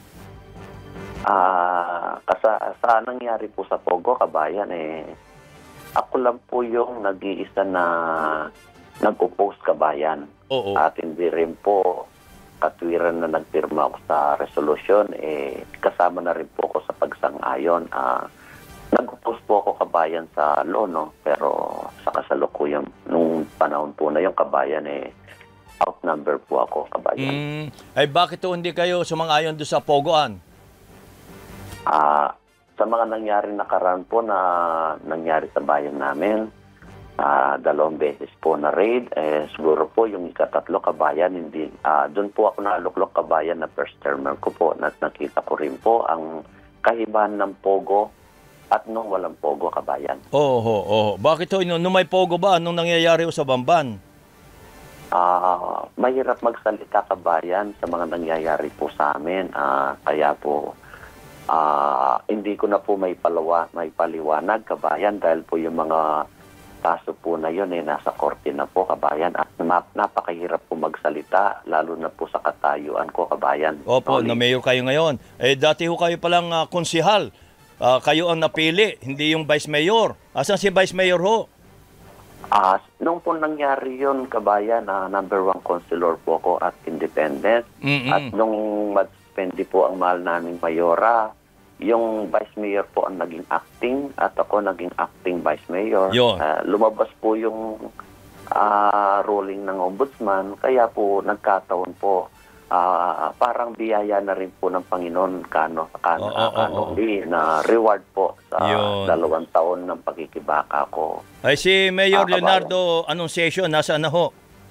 Ah, kasa sa nangyari po sa Pogo, Kabayan, eh ako lang po yung nag-iisa na nag-oppose, Kabayan. Oo. At hindi rin po katwiran na nagpirma ako sa resolution, eh kasama na rin po ako sa pagsang-ayon. Ah, nag-oppose po ako, Kabayan, sa law, no? Pero sa kasalukuyan, nung panahon po na yung, Kabayan, eh outnumber po ako, Kabayan. Mm, ay bakit ho hindi kayo sumang-ayon doon sa Pogoan? Ah, sa mga nangyari nakaraan po na nangyari sa bayan namin, ah, dalawang beses po na raid, eh, siguro po yung ikatatlo, Kabayan, hindi, ah, doon po ako naluklok, Kabayan, na first termer ko po, at nakita ko rin po ang kahibahan ng Pogo at nung walang Pogo, Kabayan. Oo, oo. Bakit ho, nung nung may Pogo ba, anong nangyayari ho sa Bamban? Ah, mahirap magsalita, Kabayan, sa mga nangyayari po sa amin, ah, kaya po Ah, hindi ko na po may palawa, may paliwanag, Kabayan, dahil po yung mga kaso po na yun eh nasa korte na po, Kabayan, at nap- napakahirap po magsalita, lalo na po sa katayuan ko, Kabayan. Opo, Noli. na mayor kayo ngayon. Eh, dati ho kayo palang uh, konsihal. Ah, kayo ang napili, hindi yung vice mayor. Asan si vice mayor ho? Ah, nung po nangyari yun, Kabayan, ah, number one consular po ako at independent. Mm-mm. At nung mag-spendi po ang mahal naming mayora, yung vice mayor po ang naging acting at ako naging acting vice mayor. Yun. Ah, lumabas po yung ah, ruling ng ombudsman, kaya po nagkataon po ah, parang biyaya na rin po ng Panginoon kano, kano, Oo, oo, kano, oo. na reward po sa Yun. dalawang taon ng pagkikibaka ko. Ay, si Mayor Ah, Kabayan. Leonardo Anunciacion, nasaan na ho?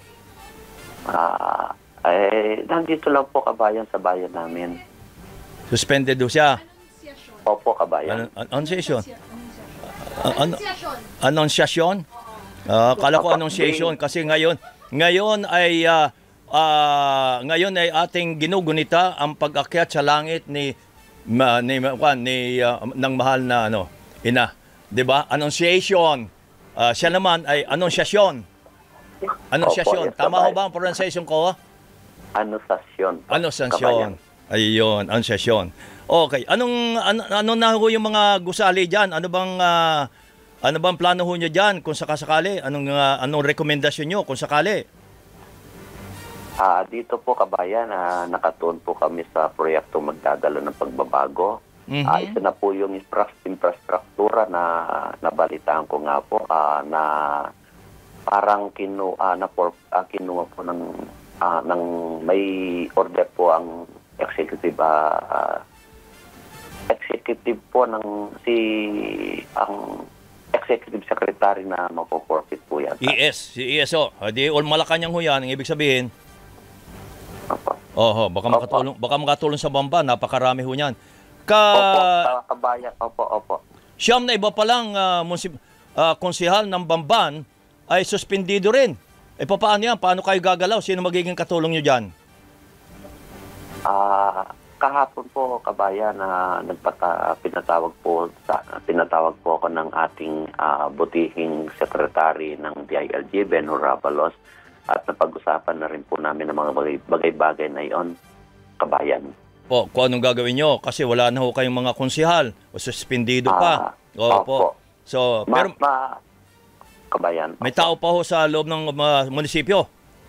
Ah, eh, nandito lang po, Kabayan, sa bayan namin. Suspended ho siya. Opo, Kabayan. An- Anunciation? A- ano? Anunciation? Ah, kala ko Anunciation kasi ngayon ngayon ay ah, ah, ngayon ay ating ginugunita ang pag-akyat sa langit ni ma, ni kwan, ni ah, ng mahal na ano, ina, 'di ba? Annunciation. Ah, siya naman ay Anunciation. Anunciation. Opo, yes, Tama ho Kabayan. ba ang pronunciation ko? Anunciation. Anunciation. Ayun, Anunciation. Okay. Anong ano, ano na ho yung mga gusali diyan? Ano bang ah, ano bang plano ho niyo diyan kung sakasakali? Anong ah, anong rekomendasyon niyo kung sakali? Ah, dito po, Kabayan, ah, nakatuon po kami sa proyekto magdadala ng pagbabago. Mhm. Ah, isa na po yung infra- infrastruktura na nabalitaan ko nga po ah, na parang kinu ah, na por, ah, kinuha po ng ah, ng may order po ang executive ah, ah, executive po ng si ang executive secretary na mapo-forfeit po yata. E S, si E S O. Di all Malacanang ho yan, ang ibig sabihin. Opo. Oho, baka Opo. makatulong, baka makatulong sa Bamban, napakarami ho niyan. Ka Opo, sa Kabayan. Opo, opo. siyam na iba pa lang uh, munsip, ah, konsehal ng Bamban ay suspendido rin. Eh, paano yan? Paano kayo gagalaw? Sino magiging katulong nyo dyan? Ah, kahapon po kabayan na nagpata pinatawag po sa pinatawag po ako ng ating ah, butihing secretary ng D I L G, Benhur Rabalos, at napag-usapan na rin po namin ng mga bagay- bagay-bagay na iyon, kabayan. Po, kung anong gagawin nyo? Kasi wala na ho kayong mga konsihal o suspendido pa. Ah, Opo. opo. So, Ma, pero ma- kabayan. may opo. tao pa ho sa loob ng uh, munisipyo.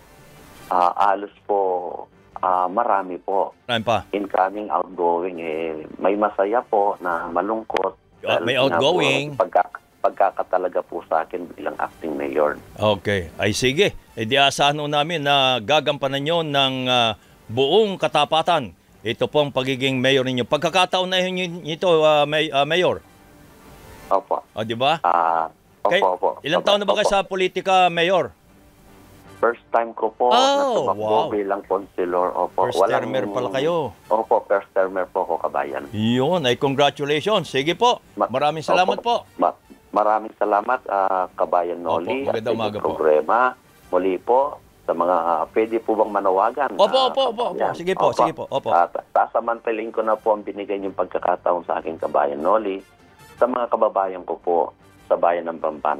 Ah, alos po, ah, marami po. Marami pa. Incoming, outgoing, eh, may masaya po na malungkot. Ah, may Dahil nga po, outgoing. Pagka, pagkakatalaga po sa akin bilang acting mayor. Okay. Ay sige. E di asahan ho namin na gagampanan nyo ng ah, buong katapatan. Ito pong pagiging mayor ninyo. Pagkakataon na yun ito, ah, may, ah, mayor. Opo. O, di ba? Ah, opo, Kay- opo. Ilang Opo, taon na ba kayo opo. sa politika, mayor? First time ko po Oh, na tumakbo wow. bilang konsilor. Opo. First termer pala kayo. Opo, first termer po ako, kabayan. Yun, ay congratulations. Sige po. Ma- Maraming salamat Opo. po. Ma- maraming salamat, ah, kabayan Noli. Opo, magandang at umaga sa po. programa. Muli po, sa mga ah, pwede po bang manawagan? Opo, ah, opo, opo, opo. kabayan? Sige po, sige po. Opo. At sasamantalin ko na po ang binigay niyong pagkakataon sa aking kabayan Noli sa mga kababayan ko po sa bayan ng Bamban.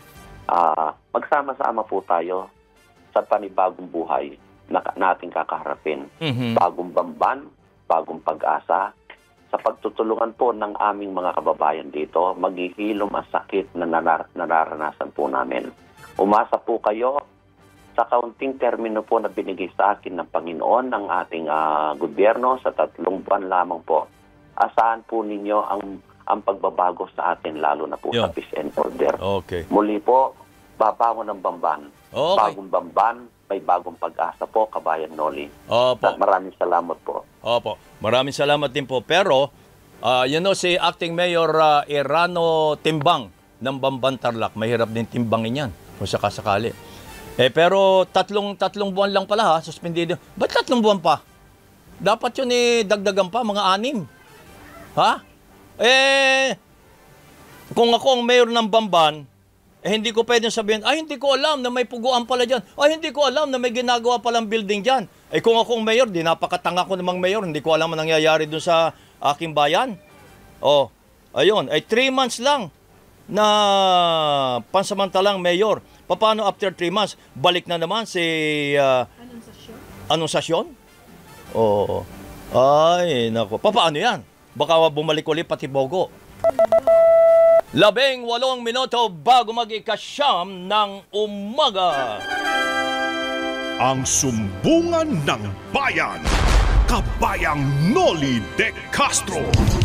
Ah, magsama-sama po tayo sa panibagong buhay na nating kakaharapin. Mhm. Bagong Bamban, bagong pag-asa. Sa pagtutulungan po ng aming mga kababayan dito, maghihilom ang sakit na narar- nararanasan po namin. Umasa po kayo sa kaunting termino po na binigay sa akin ng Panginoon ng ating ah, gobyerno sa tatlong buwan lamang po. Asahan po ninyo ang ang pagbabago sa atin, lalo na po Yun. sa peace and order. Okay. Muli po, babangon ng Bamban. Okay. Bagong Bamban, may bagong pag-asa po, kabayan Noli. Opo. Maraming salamat po. Opo. Maraming salamat din po. Pero, ah, you know, si Acting Mayor ah, Erano Timbang ng Bamban Tarlac, mahirap din timbangin yan kung sakasakali. Eh, pero tatlong tatlong buwan lang pala ha, suspendido. Ba't tatlong buwan pa? Dapat yun eh, dagdagan pa, mga anim. Ha? Eh, kung ako ang mayor ng Bamban, eh hindi ko pwedeng sabihin, ay hindi ko alam na may puguan pala dyan. Ay hindi ko alam na may ginagawa palang building dyan. Eh kung ako ang mayor, di napakatanga ko namang mayor, hindi ko alam ang nangyayari doon sa aking bayan. Oh, ayun, ay three months lang na pansamantalang mayor. Paano after three months, balik na naman si uh, anunsasyon? Oo. Ay, nako. Paano yan? Baka bumalik ulit pati Bogo. Labing walong minuto bago mag-ikasyam ng umaga. Ang sumbungan ng bayan. Kabayang Noli de Castro.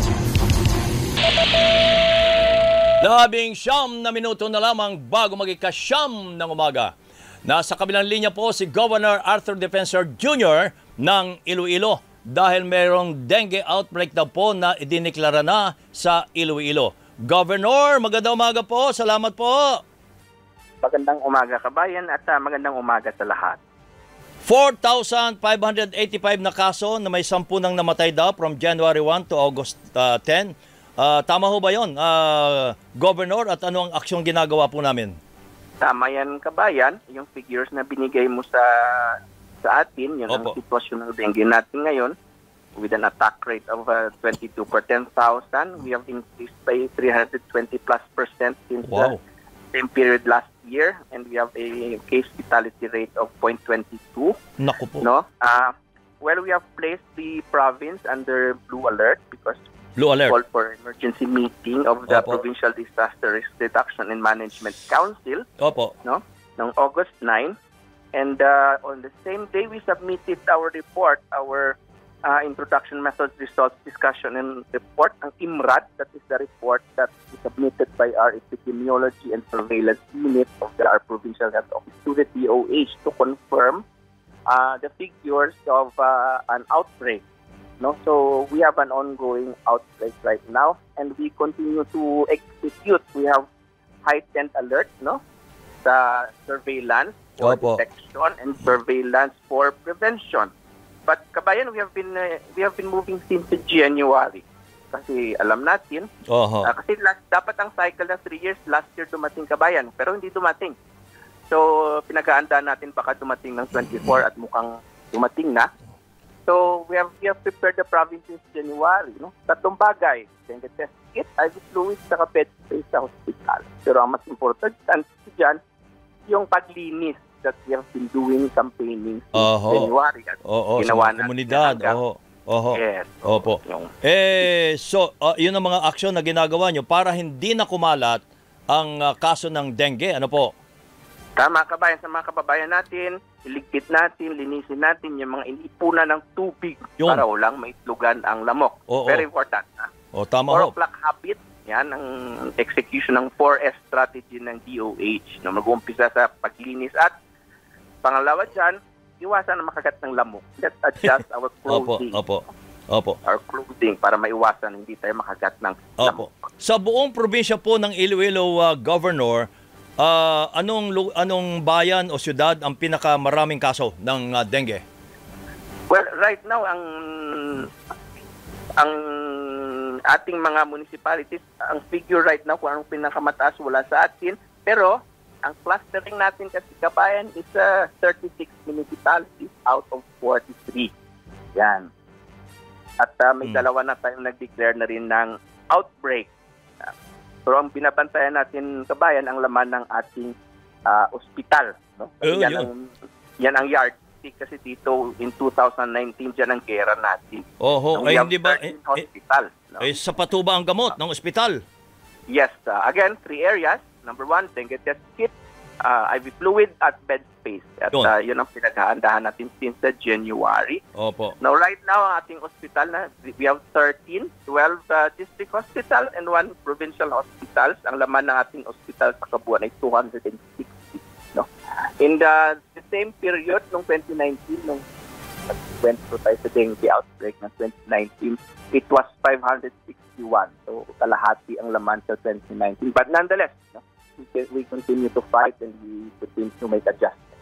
Labing siyam na minuto na lamang bago mag-ikasyam ng umaga. Nasa kabilang linya po si Governor Arthur Defensor Junior ng Iloilo dahil mayroong dengue outbreak daw po na idiniklara na sa Iloilo. Governor, magandang umaga po. Salamat po. Magandang umaga kabayan at uh, magandang umaga sa lahat. four thousand five hundred eighty-five na kaso na may sampu nang namatay daw from January first to August uh, tenth. Uh, tama ho ba yun, uh, Governor? At ano ang aksyong ginagawa po namin? Tama yan kabayan, yung figures na binigay mo sa sa atin, yun Opo. ang sitwasyon ng dengue natin ngayon. With an attack rate of uh, twenty-two per ten thousand, we have increased by three hundred twenty plus percent since Wow. the same period last year, and we have a case fatality rate of zero point two two. Naku po. No, uh, well, we have placed the province under blue alert because Blue alert. call for emergency meeting of the Opo. Provincial Disaster Risk Reduction and Management Council, Opo. no, noong August ninth. And uh, on the same day, we submitted our report, our uh, Introduction Methods Results Discussion and Report, ang I M R A D, that is the report that is submitted by our Epidemiology and Surveillance Unit of the, our Provincial Health Office to the D O H to confirm uh, the figures of uh, an outbreak. No, so we have an ongoing outbreak right now, and we continue to execute. We have heightened alert, no, sa surveillance for Opo. detection and surveillance for prevention. But kabayan, we have been uh, we have been moving since January. Kasi alam natin, Oho. uh, kasi last, dapat ang cycle na three years, last year dumating kabayan, pero hindi dumating. So, pinag-aandaan natin baka dumating ng twenty-four at mukhang dumating na. So, we have we have prepared the province since January. No? Tatlong bagay. Dengue test kit, I V fluids, saka bed space sa hospital. Pero ang mas important dyan, yung paglinis that we have been doing campaigning since Oho. January. At Oo, sa ginawa mga natin komunidad. hanggang- Oo. Oho. Yes. Opo. Yung- Eh, so, uh, yun ang mga aksyon na ginagawa nyo para hindi na kumalat ang uh, kaso ng dengue. Ano po? Tama, kabayan, sa mga kababayan natin, iligpit natin, linisin natin yung mga inipunan ng tubig Yun. para walang maitlugan ang lamok. Oo. Very important. Ha? O, tama four ho. o'clock habit, yan ang execution ng four S strategy ng D O H. No, mag-uumpisa sa paglinis at pangalawa dyan, iwasan na makagat ng lamok. Let's adjust our Opo, clothing. opo. Opo. Our clothing para maiwasan hindi tayo makagat ng Opo. lamok. Sa buong probinsya po ng Iloilo, uh, Governor, ah, anong lu- anong bayan o syudad ang pinakamaraming kaso ng uh, dengue? Well, right now, ang ang ating mga municipalities, ang figure right now kung anong pinakamataas wala sa atin, pero ang clustering natin kasi kabayan is uh, thirty-six municipalities out of forty-three. Yan. At uh, may Hmm. dalawa na tayong nag-declare na rin ng outbreak. Uh, pero ang binabantayan natin kabayan ang laman ng ating uh, ospital. No? Kasi Oh, yan, yun. ang, yan ang yardstick kasi dito in two thousand nineteen dyan ang gera natin. Oho, We ay have hindi ba eh, thirteen hospitals. No? eh, sa ba ang gamot ng ospital? Yes, uh, again, three areas. Number one, dengue test kit, uh, I V fluid, at bed space. At Yun. uh, yun ang pinaghahandahan natin since uh, January. Opo. Now, right now, ang ating hospital, na we have thirteen, twelve uh, district hospital and one provincial hospitals. Ang laman ng ating hospital sa kabuuan ay two hundred sixty. No? In the, the same period, noong twenty nineteen, nung went through tayo sa dengue outbreak ng twenty nineteen, it was five hundred sixty-one. So, kalahati ang laman sa twenty nineteen. But nonetheless, no, we, can, we continue to fight and we continue to make adjustments.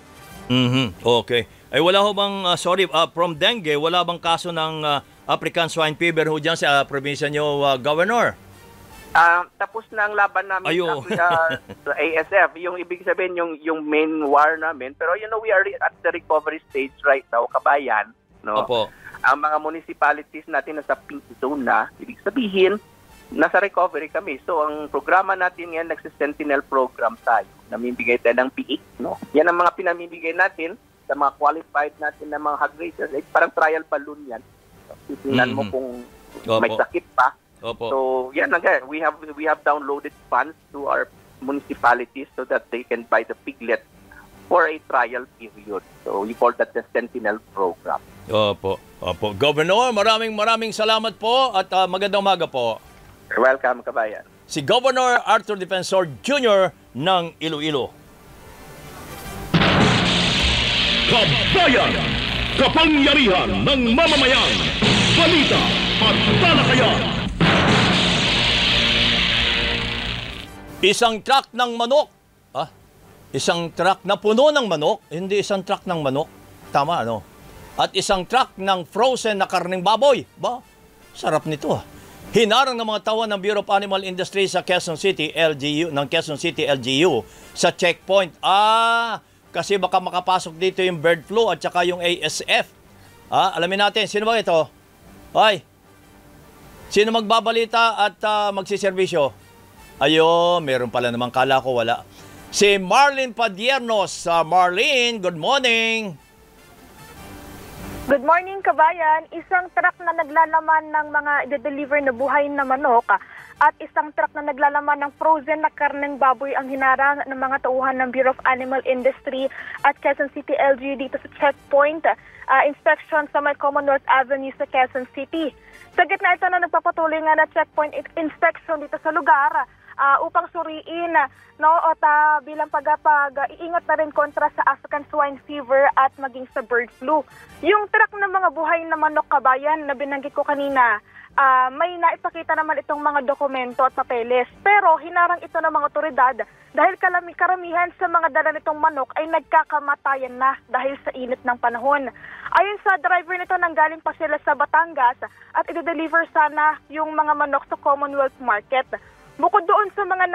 Mhm. Okay. Ay wala ho bang uh, sorry uh, from dengue, wala bang kaso ng uh, African swine fever ho diyan sa uh, probinsya nyo, uh, Governor? Ah, tapos na ang laban namin Ayo. sa, sa A S F. Yung ibig sabihin, yung, yung main war namin. Pero you know, we are at the recovery stage right now, kabayan. No? Opo. Ang mga municipalities natin nasa pink zone na, ibig sabihin, nasa recovery kami. So, ang programa natin ngayon, nagsisentinel program tayo. Namimigay tayo ng P I C, no? Yan ang mga pinamimigay natin sa mga qualified natin na mga hog raisers. Eh, parang trial balloon yan. So, titingnan mo Mhm. kung Opo. may sakit pa. Opo. So, yan again, we have we have downloaded funds to our municipalities so that they can buy the piglet for a trial period. So, we call that the Sentinel program. Opo. Opo. Governor, maraming maraming salamat po at uh, magandang umaga po. You're welcome, kabayan. Si Governor Arthur Defensor Junior ng Iloilo. Kabayan! Kapangyarihan ng mamamayan! Balita at talakayan! Isang truck ng manok. Ah, isang truck na puno ng manok, hindi isang truck ng manok. Tama, ano? At isang truck ng frozen na karning baboy. Ba, sarap nito ah. Hinarang ng mga tawan ng Bureau of Animal Industry sa Quezon City, L G U, ng Quezon City L G U sa checkpoint. Ah, kasi baka makapasok dito yung bird flu at saka yung A S F. Ah, alamin natin, sino ba ito? Hoy, sino magbabalita at uh, magsiservisyo? Ayo, meron pala namang kala ko wala. Si Marlene Padiernos. Uh, Marlene, good morning. Good morning, kabayan. Isang truck na naglalaman ng mga i-deliver na buhay na manok at isang truck na naglalaman ng frozen na karneng baboy ang hinarang ng mga tauhan ng Bureau of Animal Industry at Quezon City L G U dito sa checkpoint uh, inspection sa may Commonwealth Avenue sa Quezon City. Sa gitna ito na nagpapatuloy nga na checkpoint inspection dito sa lugar uh, upang suriin no, at uh, bilang pagpag-iingat na rin kontra sa African swine fever at maging sa bird flu. Yung truck ng mga buhay na manok, kabayan, na binanggit ko kanina, uh, may naipakita naman itong mga dokumento at papeles. Pero hinarang ito ng mga otoridad dahil kalami, karamihan sa mga dala nitong manok ay nagkakamatayan na dahil sa init ng panahon. Ayon sa driver nito, nanggaling pa sila sa Batangas at i-deliver sana yung mga manok sa Commonwealth Market. Bukod doon sa mga namatay na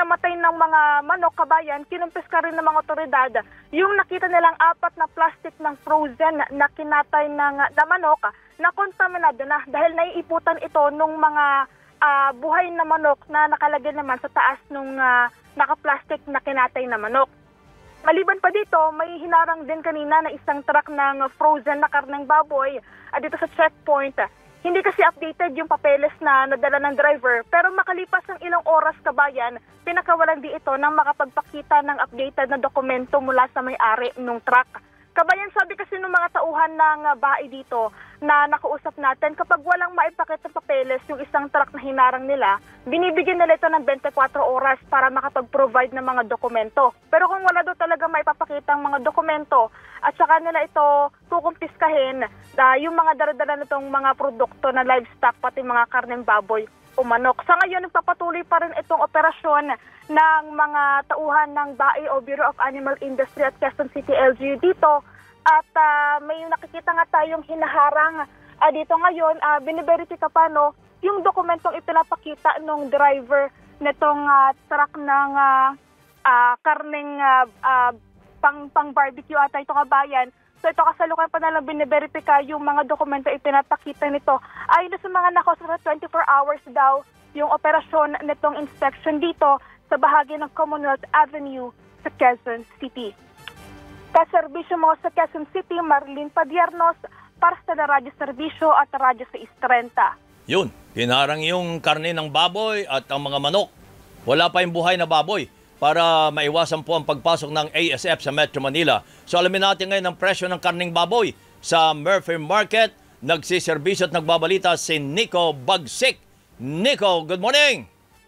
ng mga manok, kabayan, kinumpiska rin ng mga otoridad yung nakita nilang apat na plastic ng frozen na kinatay ng na manok na kontaminado na dahil naiiputan ito ng mga uh, buhay na manok na nakalagay naman sa taas ng uh, naka-plastic na kinatay na manok. Maliban pa dito, may hinarang din kanina na isang truck ng frozen na karneng baboy uh, dito sa checkpoint. Hindi kasi updated yung papeles na nadala ng driver, pero makalipas ng ilang oras, kabayan, pinakawalan di ito nang makapagpakita ng updated na dokumento mula sa may-ari ng truck. Kabayan, sabi kasi ng mga tauhan ng uh, bahay dito na nakausap natin, kapag walang maipakita ng papeles yung isang truck na hinarang nila, binibigyan nila ito ng twenty-four oras para makapag-provide ng mga dokumento. Pero kung wala daw talaga maipapakita ang mga dokumento at saka nila ito kukumpiskahin uh, yung mga daradala nitong mga produkto na livestock, pati mga karneng baboy o manok. Sa ngayon, nagpapatuloy pa rin itong operasyon ng mga tauhan ng B A I o Bureau of Animal Industry at Quezon City L G U dito. At uh, may nakikita nga tayong hinaharang uh, dito ngayon. Uh, biniverify pa no, yung dokumentong ipinapakita ng driver nitong uh, truck ng uh, uh, karneng uh, uh, pang, pang barbecue ata ito, kabayan. So ito kasalukuyan pa nalang biniverify yung mga dokumento ipinapakita nito. Ayon sa mga nakosura, twenty-four hours daw yung operasyon nitong inspection dito sa bahagi ng Commonwealth Avenue sa Quezon City. Kaserbisyo mo sa Quezon City, Marlene Padiernos, para sa Radyo Serbisyo at Radyo seis thirty. Yun, hinarang yung karne ng baboy at ang mga manok. Wala pa yung buhay na baboy para maiwasan po ang pagpasok ng A S F sa Metro Manila. So alamin natin ngayon ang presyo ng karneng baboy sa Murphy Market. Nagsiservisyo at nagbabalita si Nico Bagsik. Nico, good morning!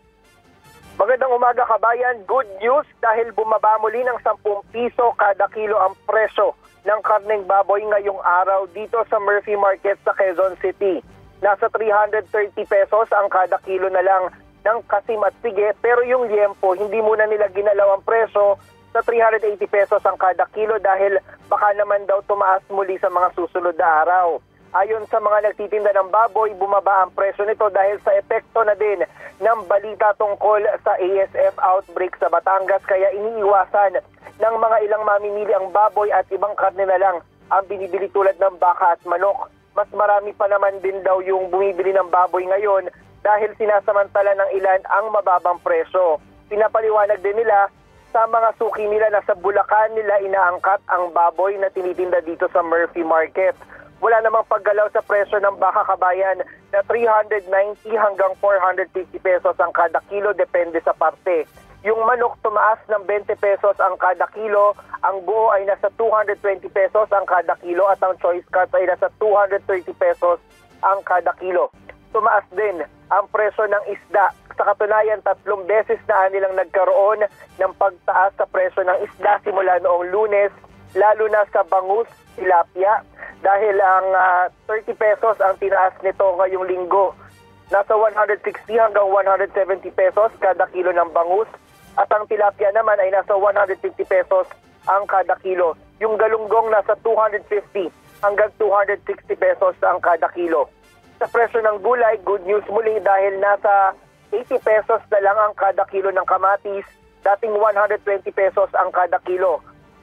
Magandang umaga, kabayan. Good news dahil bumaba muli ng ten piso kada kilo ang presyo ng karneng baboy ngayong araw dito sa Murphy Market sa Quezon City. Nasa three hundred thirty pesos ang kada kilo na lang ng kasim at pige, pero yung liempo hindi muna nila ginalaw ang presyo sa three hundred eighty pesos ang kada kilo dahil baka naman daw tumaas muli sa mga susunod na araw. Ayon sa mga nagtitinda ng baboy, bumaba ang presyo nito dahil sa epekto na din ng balita tungkol sa A S F outbreak sa Batangas, kaya iniiwasan ng mga ilang mamimili ang baboy at ibang karne na lang ang binibili tulad ng baka at manok. Mas marami pa naman din daw yung bumibili ng baboy ngayon dahil sinasamantala ng ilan ang mababang presyo. Pinapaliwanag din nila sa mga suki nila na sa Bulacan nila inaangkat ang baboy na tinitinda dito sa Murphy Market. Wala namang paggalaw sa presyo ng baka, kabayan, na three hundred ninety hanggang four hundred fifty pesos ang kada kilo, depende sa parte. Yung manok tumaas ng twenty pesos ang kada kilo, ang buo ay nasa two hundred twenty pesos ang kada kilo at ang choice cuts ay nasa two hundred thirty pesos ang kada kilo. Tumaas din ang presyo ng isda. Sa katunayan, tatlong beses na nilang nagkaroon ng pagtaas sa presyo ng isda simula noong Lunes, lalo na sa bangus, tilapia, dahil ang uh, thirty pesos ang tinaas nito ngayong linggo. Nasa one hundred sixty hanggang one hundred seventy pesos kada kilo ng bangus at ang tilapia naman ay nasa one hundred fifty pesos ang kada kilo. Yung galunggong nasa two hundred fifty hanggang two hundred sixty pesos ang kada kilo. Sa presyo ng gulay, good news muli dahil nasa eighty pesos na lang ang kada kilo ng kamatis, dating one hundred twenty pesos ang kada kilo.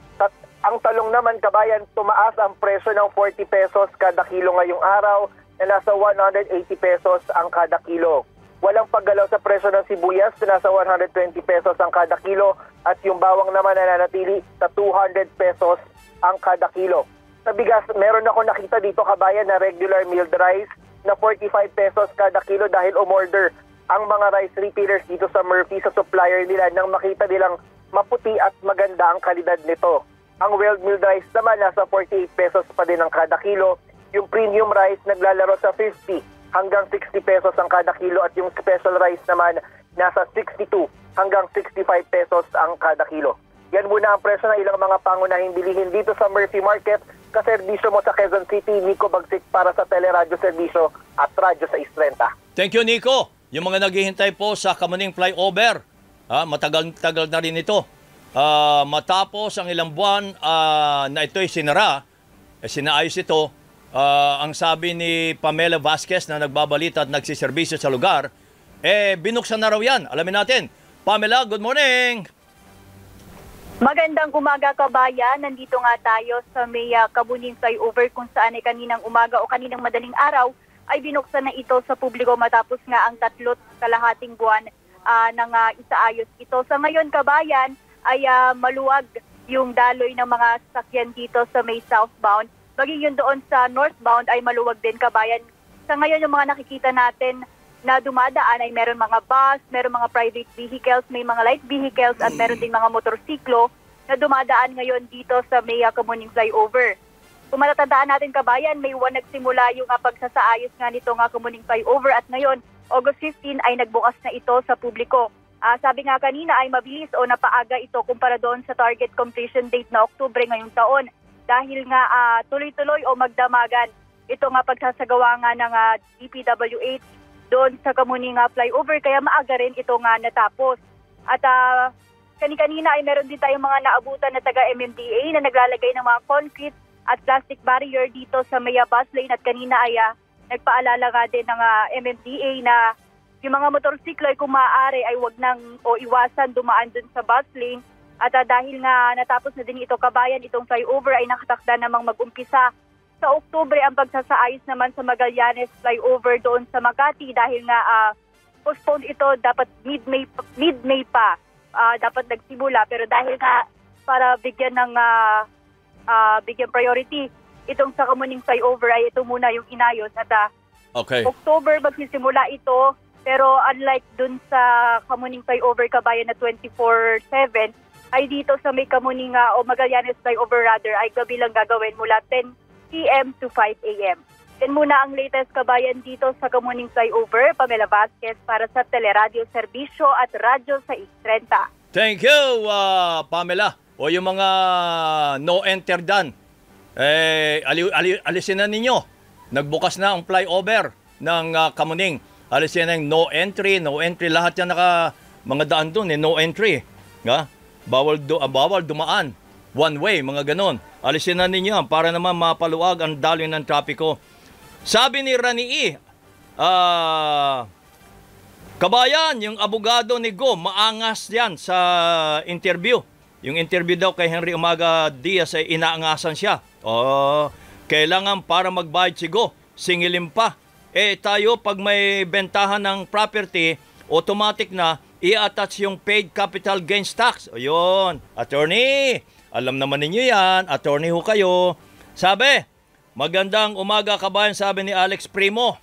Ang talong naman, kabayan, tumaas ang presyo ng forty pesos kada kilo ngayong araw na nasa one hundred eighty pesos ang kada kilo. Walang paggalaw sa presyo ng sibuyas na nasa one hundred twenty pesos ang kada kilo at yung bawang naman nananatili sa two hundred pesos ang kada kilo. Sa bigas, meron ako nakita dito, kabayan, na regular milled rice na forty-five pesos kada kilo dahil umorder ang mga rice retailers dito sa Murphy sa supplier nila nang makita nilang maputi at maganda ang kalidad nito. Ang well milled rice naman nasa forty-eight pesos pa din ang kada kilo. Yung premium rice naglalaro sa fifty hanggang sixty pesos ang kada kilo at yung special rice naman nasa sixty-two hanggang sixty-five pesos ang kada kilo. Yan muna ang presyo ng ilang mga pangunahing bilihin dito sa Murphy Market. Kaserbisyo mo sa Quezon City, Nico Bagsik para sa Teleradyo Serbisyo at Radyo seis thirty. Thank you, Nico. Yung mga naghihintay po sa Kamuning Flyover, ha, matagal-tagal na rin ito. Uh, matapos ang ilang buwan uh, na ito'y sinara, eh, sinaayos ito, uh, ang sabi ni Pamela Vasquez na nagbabalita at nagsiservisyo sa lugar, eh binuksan na raw yan. Alamin natin Pamela, good morning! Magandang umaga kabayan. Nandito nga tayo sa may uh, Kabuning flyover kung saan ay kaninang umaga o kaninang madaling araw ay binuksan na ito sa publiko matapos nga ang tatlo't kalahating buwan uh, ng uh, isaayos ito. Sa ngayon kabayan ay uh, maluwag yung daloy ng mga sasakyan dito sa may southbound. Maging yun doon sa northbound ay maluwag din kabayan. Sa ngayon yung mga nakikita natin na dumadaan ay meron mga bus, meron mga private vehicles, may mga light vehicles at meron ding mga motorsiklo na dumadaan ngayon dito sa may uh, Kamuning flyover. Kung matatandaan natin kabayan, may one nagsimula yung uh, pagsasaayos nga nito nga Kamuning flyover at ngayon, August fifteenth ay nagbukas na ito sa publiko. Uh, sabi nga kanina ay mabilis o napaaga ito kumpara doon sa target completion date na Oktubre ngayong taon dahil nga uh, tuloy-tuloy o magdamagan ito nga pagsasagawa nga ng uh, D P W H doon sa Kamuning uh, flyover kaya maaga rin ito nga natapos. At uh, kani-kanina ay meron din tayong mga naabutan na taga-M M D A na naglalagay ng mga concrete at plastic barrier dito sa Maya bus lane at kanina ay uh, nagpaalala nga din ng uh, M M D A na yung mga motorsiklo ay kung maaari ay wag nang o iwasan dumaan dun sa bus lane at uh, dahil nga natapos na din ito kabayan, itong flyover ay nakatakda namang mag-umpisa sa Oktubre ang pagsasaayos naman sa Magallanes flyover doon sa Makati dahil nga uh, postponed ito dapat mid-May mid-May pa uh, dapat nagsimula pero dahil nga para bigyan ng uh, uh, bigyan priority itong sa Kamuning flyover ay ito muna yung inayos at uh, okay. October magsisimula ito pero unlike dun sa Kamuning flyover kabayan na twenty-four seven ay dito sa may Kamuning uh, o Magallanes flyover rather ay gabi lang gagawin mula ten p m to five a m Yan muna ang latest kabayan dito sa Kamuning flyover. Pamela Vasquez para sa Teleradio Serbisyo at Radyo six thirty. Thank you, uh, Pamela. O yung mga no-enter done, eh, ali, ali, alisin na ninyo. Nagbukas na ang flyover ng uh, Kamuning. Alisin na yung no entry, no entry. Lahat yan naka, mga daan doon, eh, no entry. Nga? Bawal, do, uh, bawal dumaan. One way, mga ganon. Alisin na ninyo para naman mapaluwag ang daloy ng trapiko. Sabi ni Rani E, uh, kabayan, yung abogado ni Go, maangas yan sa interview. Yung interview daw kay Henry Umaga Diaz ay inaangasan siya. Oh, kailangan para magbayad si Go, singilin pa. Eh tayo, pag may bentahan ng property, automatic na i-attach yung paid capital gains tax. O yun, attorney, alam naman ninyo yan, attorney ho kayo. Sabi, magandang umaga kabayan, sabi ni Alex Primo.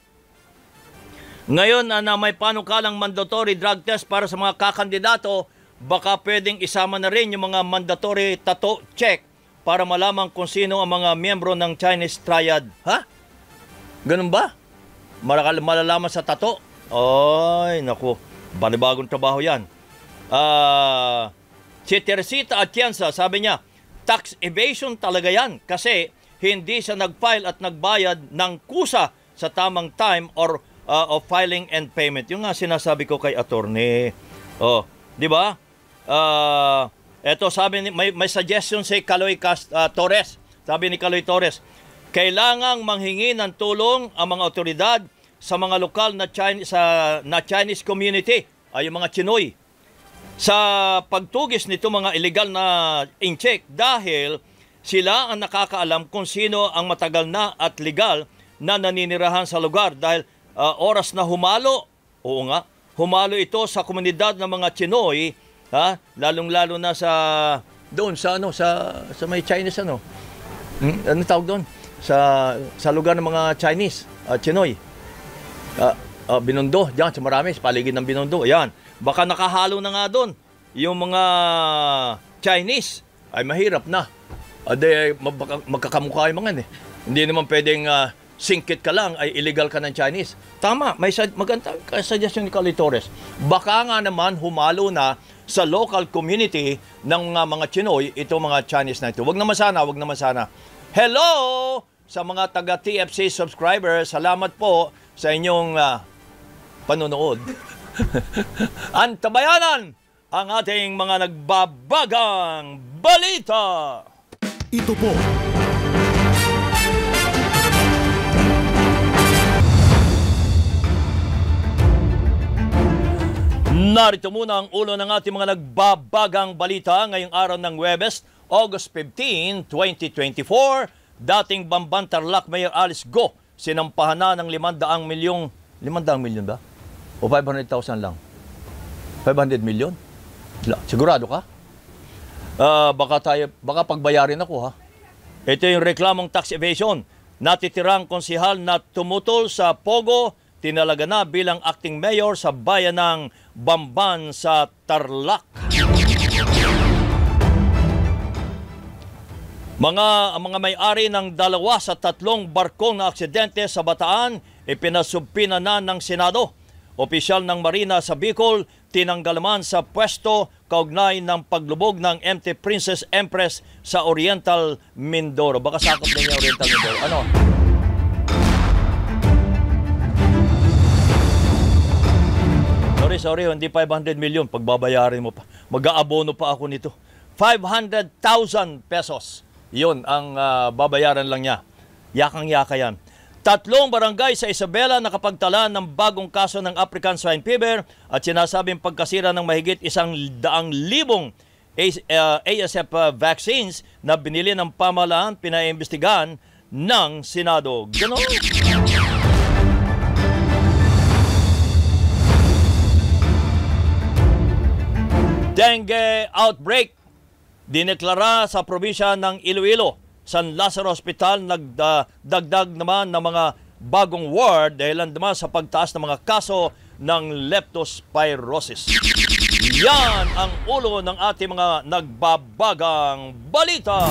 Ngayon na, na may panukalang mandatory drug test para sa mga kakandidato, baka pwedeng isama na rin yung mga mandatory tattoo check para malaman kung sino ang mga miyembro ng Chinese Triad. Ha? Ganun ba? Malakal, malalaman sa tattoo? Ay, naku, banibagong trabaho yan. Ah... Uh, Si Teresita Atienza, sabi niya, tax evasion talaga yan kasi hindi siya nag-file at nagbayad ng kusa sa tamang time or uh, of filing and payment. Yung nga sinasabi ko kay attorney. Oh, di ba? Uh, eto sabi ni may, may suggestion si Kaloy Cast, uh, Torres. Sabi ni Kaloy Torres, kailangang manghingi ng tulong ang mga otoridad sa mga lokal na Chinese sa na Chinese community, ay yung mga Chinoy, sa pagtugis nito mga illegal na incheck dahil sila ang nakakaalam kung sino ang matagal na at legal na naninirahan sa lugar dahil uh, oras na humalo, oo nga, humalo ito sa komunidad ng mga Chinoy, ha, lalong-lalo na sa doon sa ano sa sa may Chinese ano. Hmm? Ano tawag doon? Sa sa lugar ng mga Chinese, uh, Chinoy. Uh, uh, Binondo, diyan sa marami, sa paligid ng Binondo. Ayan. Baka nakahalo na nga doon yung mga Chinese ay mahirap na. Ade, magkakamukha yung mga eh. Hindi naman pwedeng uh, singkit ka lang ay illegal ka ng Chinese. Tama, may maganda suggestion ni Kaloy Torres. Baka nga naman humalo na sa local community ng uh, mga Chinoy itong mga Chinese na ito. Wag naman sana, wag naman sana. Hello sa mga taga-T F C subscribers. Salamat po sa inyong uh, panonood. Antabayanan ang ating mga nagbabagang balita. Ito po Narito muna ang ulo ng ating mga nagbabagang balita ngayong araw ng Huwebes, August fifteenth, twenty twenty-four. Dating Bamban Tarlac Mayor Alice Go, sinampahan na ng limandang milyong, limandang milyon ba? O five hundred thousand lang? five hundred million? Sigurado ka? Uh, baka, tayo, baka pagbayarin ako ha. Ito yung reklamong tax evasion. Natitirang konsihal na tumutol sa Pogo, tinalaga na bilang acting mayor sa bayan ng Bamban sa Tarlac. Mga mga may-ari ng dalawa sa tatlong barkong na aksidente sa Bataan, ipinasubpina na ng Senado. Opisyal ng Marina sa Bicol, tinanggal naman sa pwesto kaugnay ng paglubog ng M T Princess Empress sa Oriental Mindoro. Baka sakop na niya Oriental Mindoro. Ano? Sorry, sorry, hindi five hundred million. Pagbabayarin mo pa. Mag-aabono pa ako nito. five hundred thousand pesos. Yun ang uh, babayaran lang niya. Yakang-yaka yan. Tatlong barangay sa Isabela nakapagtala ng bagong kaso ng African Swine Fever at sinasabing pagkasira ng mahigit isang daang libong A S F vaccines na binili ng pamahalaan, pinaimbestigahan ng Senado. Ganon. Dengue outbreak. Dineklara sa probinsya ng Iloilo. San Lazaro Hospital nagdagdag naman ng mga bagong ward dahil naman sa pagtaas ng mga kaso ng leptospirosis. Yan ang ulo ng ating mga nagbabagang balita.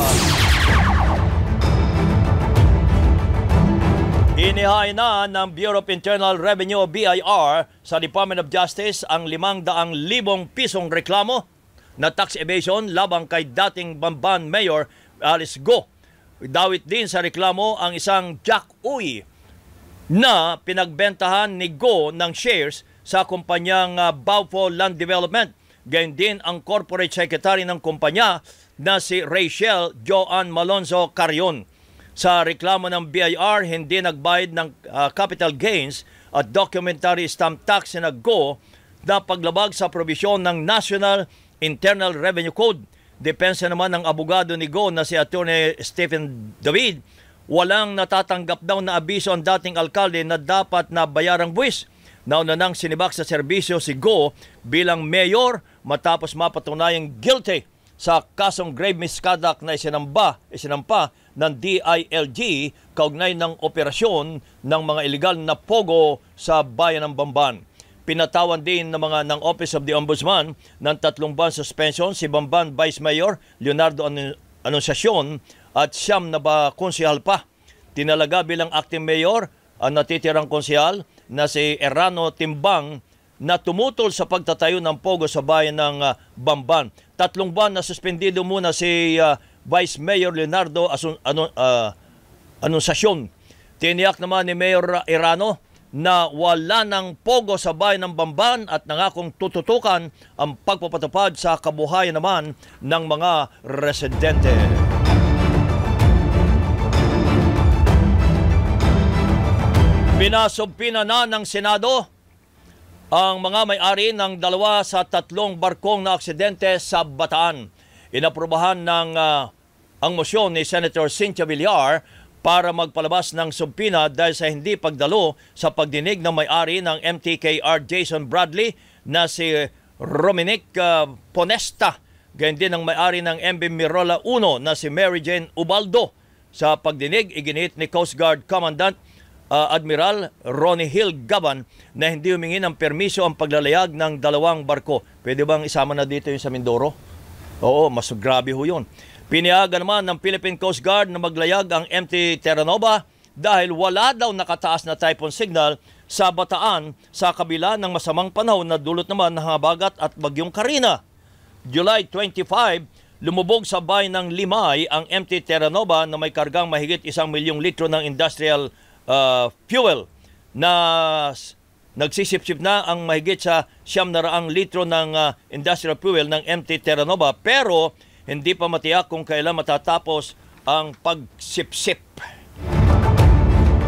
Inihain na ng Bureau of Internal Revenue o B I R sa Department of Justice ang limang daang libong pisong reklamo na tax evasion labang kay dating Bamban Mayor Alice Go. Dawit din sa reklamo ang isang Jack Uy na pinagbentahan ni Go ng shares sa kumpanyang uh, Baufo Land Development. Gayun din ang corporate secretary ng kumpanya na si Rachel Joan Malonzo Carion. Sa reklamo ng B I R, hindi nagbayad ng uh, capital gains at documentary stamp tax na Go na paglabag sa probisyon ng National Internal Revenue Code. Depensa naman ng abogado ni Go na si Attorney Stephen David, walang natatanggap daw na abiso ang dating alkalde na dapat na bayarang buwis. Nauna nang sinibak sa serbisyo si Go bilang mayor matapos mapatunayang guilty sa kasong grave misconduct na isinamba, isinampa ng D I L G kaugnay ng operasyon ng mga iligal na pogo sa bayan ng Bamban. Pinatawan din ng mga ng Office of the Ombudsman ng tatlong buwan suspension si Bamban Vice Mayor Leonardo Anunciacion at siyam na ba konsehal pa. Tinalaga bilang acting mayor ang natitirang konsehal na si Erano Timbang na tumutol sa pagtatayo ng pogo sa bayan ng uh, Bamban. Tatlong buwan na suspendido muna si uh, Vice Mayor Leonardo Asun, ano, uh, Anunciacion. Tiniyak naman ni Mayor Erano na wala ng pogo sa bayan ng Bamban at nangakong tututukan ang pagpapatupad sa kabuhayan naman ng mga residente. Pinasubpina na ng Senado ang mga may-ari ng dalawa sa tatlong barkong na aksidente sa Bataan. Inaprubahan ng uh, ang mosyon ni Senator Cynthia Villar para magpalabas ng subpina dahil sa hindi pagdalo sa pagdinig ng may-ari ng M T K R Jason Bradley na si Rominic uh, Ponesta. Ganyan din ang may-ari ng M B Mirola one na si Mary Jane Ubaldo. Sa pagdinig, iginit ni Coast Guard Commandant uh, Admiral Ronnie Hill Gaban na hindi humingi ng permiso ang paglalayag ng dalawang barko. Pwede bang isama na dito yung sa Mindoro? Oo, mas grabe ho yun. Piniaga naman ng Philippine Coast Guard na maglayag ang M T Terra Nova dahil wala daw nakataas na typhoon signal sa Bataan sa kabila ng masamang panahon na dulot naman ng habagat at bagyong Karina. July twenty-fifth, lumubog sa bayan ng Limay ang M T Terra Nova na may kargang mahigit isang milyong litro ng industrial uh, fuel na nagsisip-sip na ang mahigit sa siyam na raang litro ng uh, industrial fuel ng M T Terra Nova pero hindi pa matiyak kung kailan matatapos ang pagsipsip.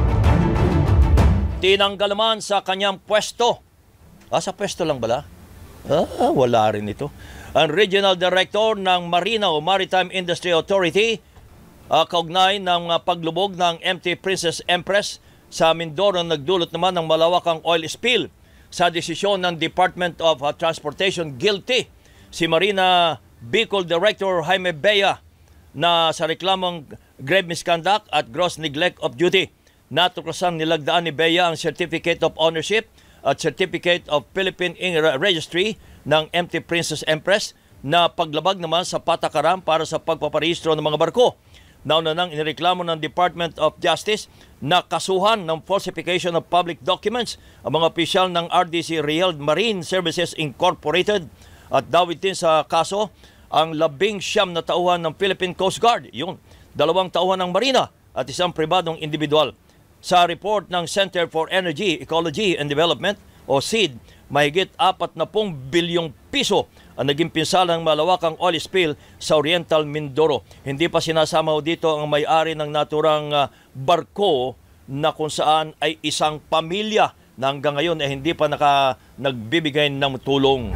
Tinanggal naman sa kanyang pwesto. Ah, sa pwesto lang bala? Ah, wala rin ito. Ang Regional Director ng Marina o Maritime Industry Authority, uh, kaugnay ng uh, paglubog ng M T Princess Empress sa Mindoro, nagdulot naman ng malawakang oil spill. Sa desisyon ng Department of uh, Transportation, guilty si Marina Bicol Director Jaime Bea na sa reklamong grave misconduct at gross neglect of duty. Natuklasang nilagdaan ni Bea ang Certificate of Ownership at Certificate of Philippine Registry ng M T Princess Empress na paglabag naman sa patakaran para sa pagpaparehistro ng mga barko. Nauna nang inireklamo ng Department of Justice na kasuhan ng falsification of public documents ang mga opisyal ng R D C Real Marine Services Incorporated at dawit din sa kaso ang labing siyam na tauhan ng Philippine Coast Guard, yun, dalawang tauhan ng Marina at isang pribadong individual. Sa report ng Center for Energy, Ecology and Development o C E D, mahigit apat na pong bilyong piso ang naging pinsala ng malawakang oil spill sa Oriental Mindoro. Hindi pa sinasama dito ang may-ari ng naturang uh, barko na kung saan ay isang pamilya na hanggang ngayon ay hindi pa naka, nagbibigay ng tulong.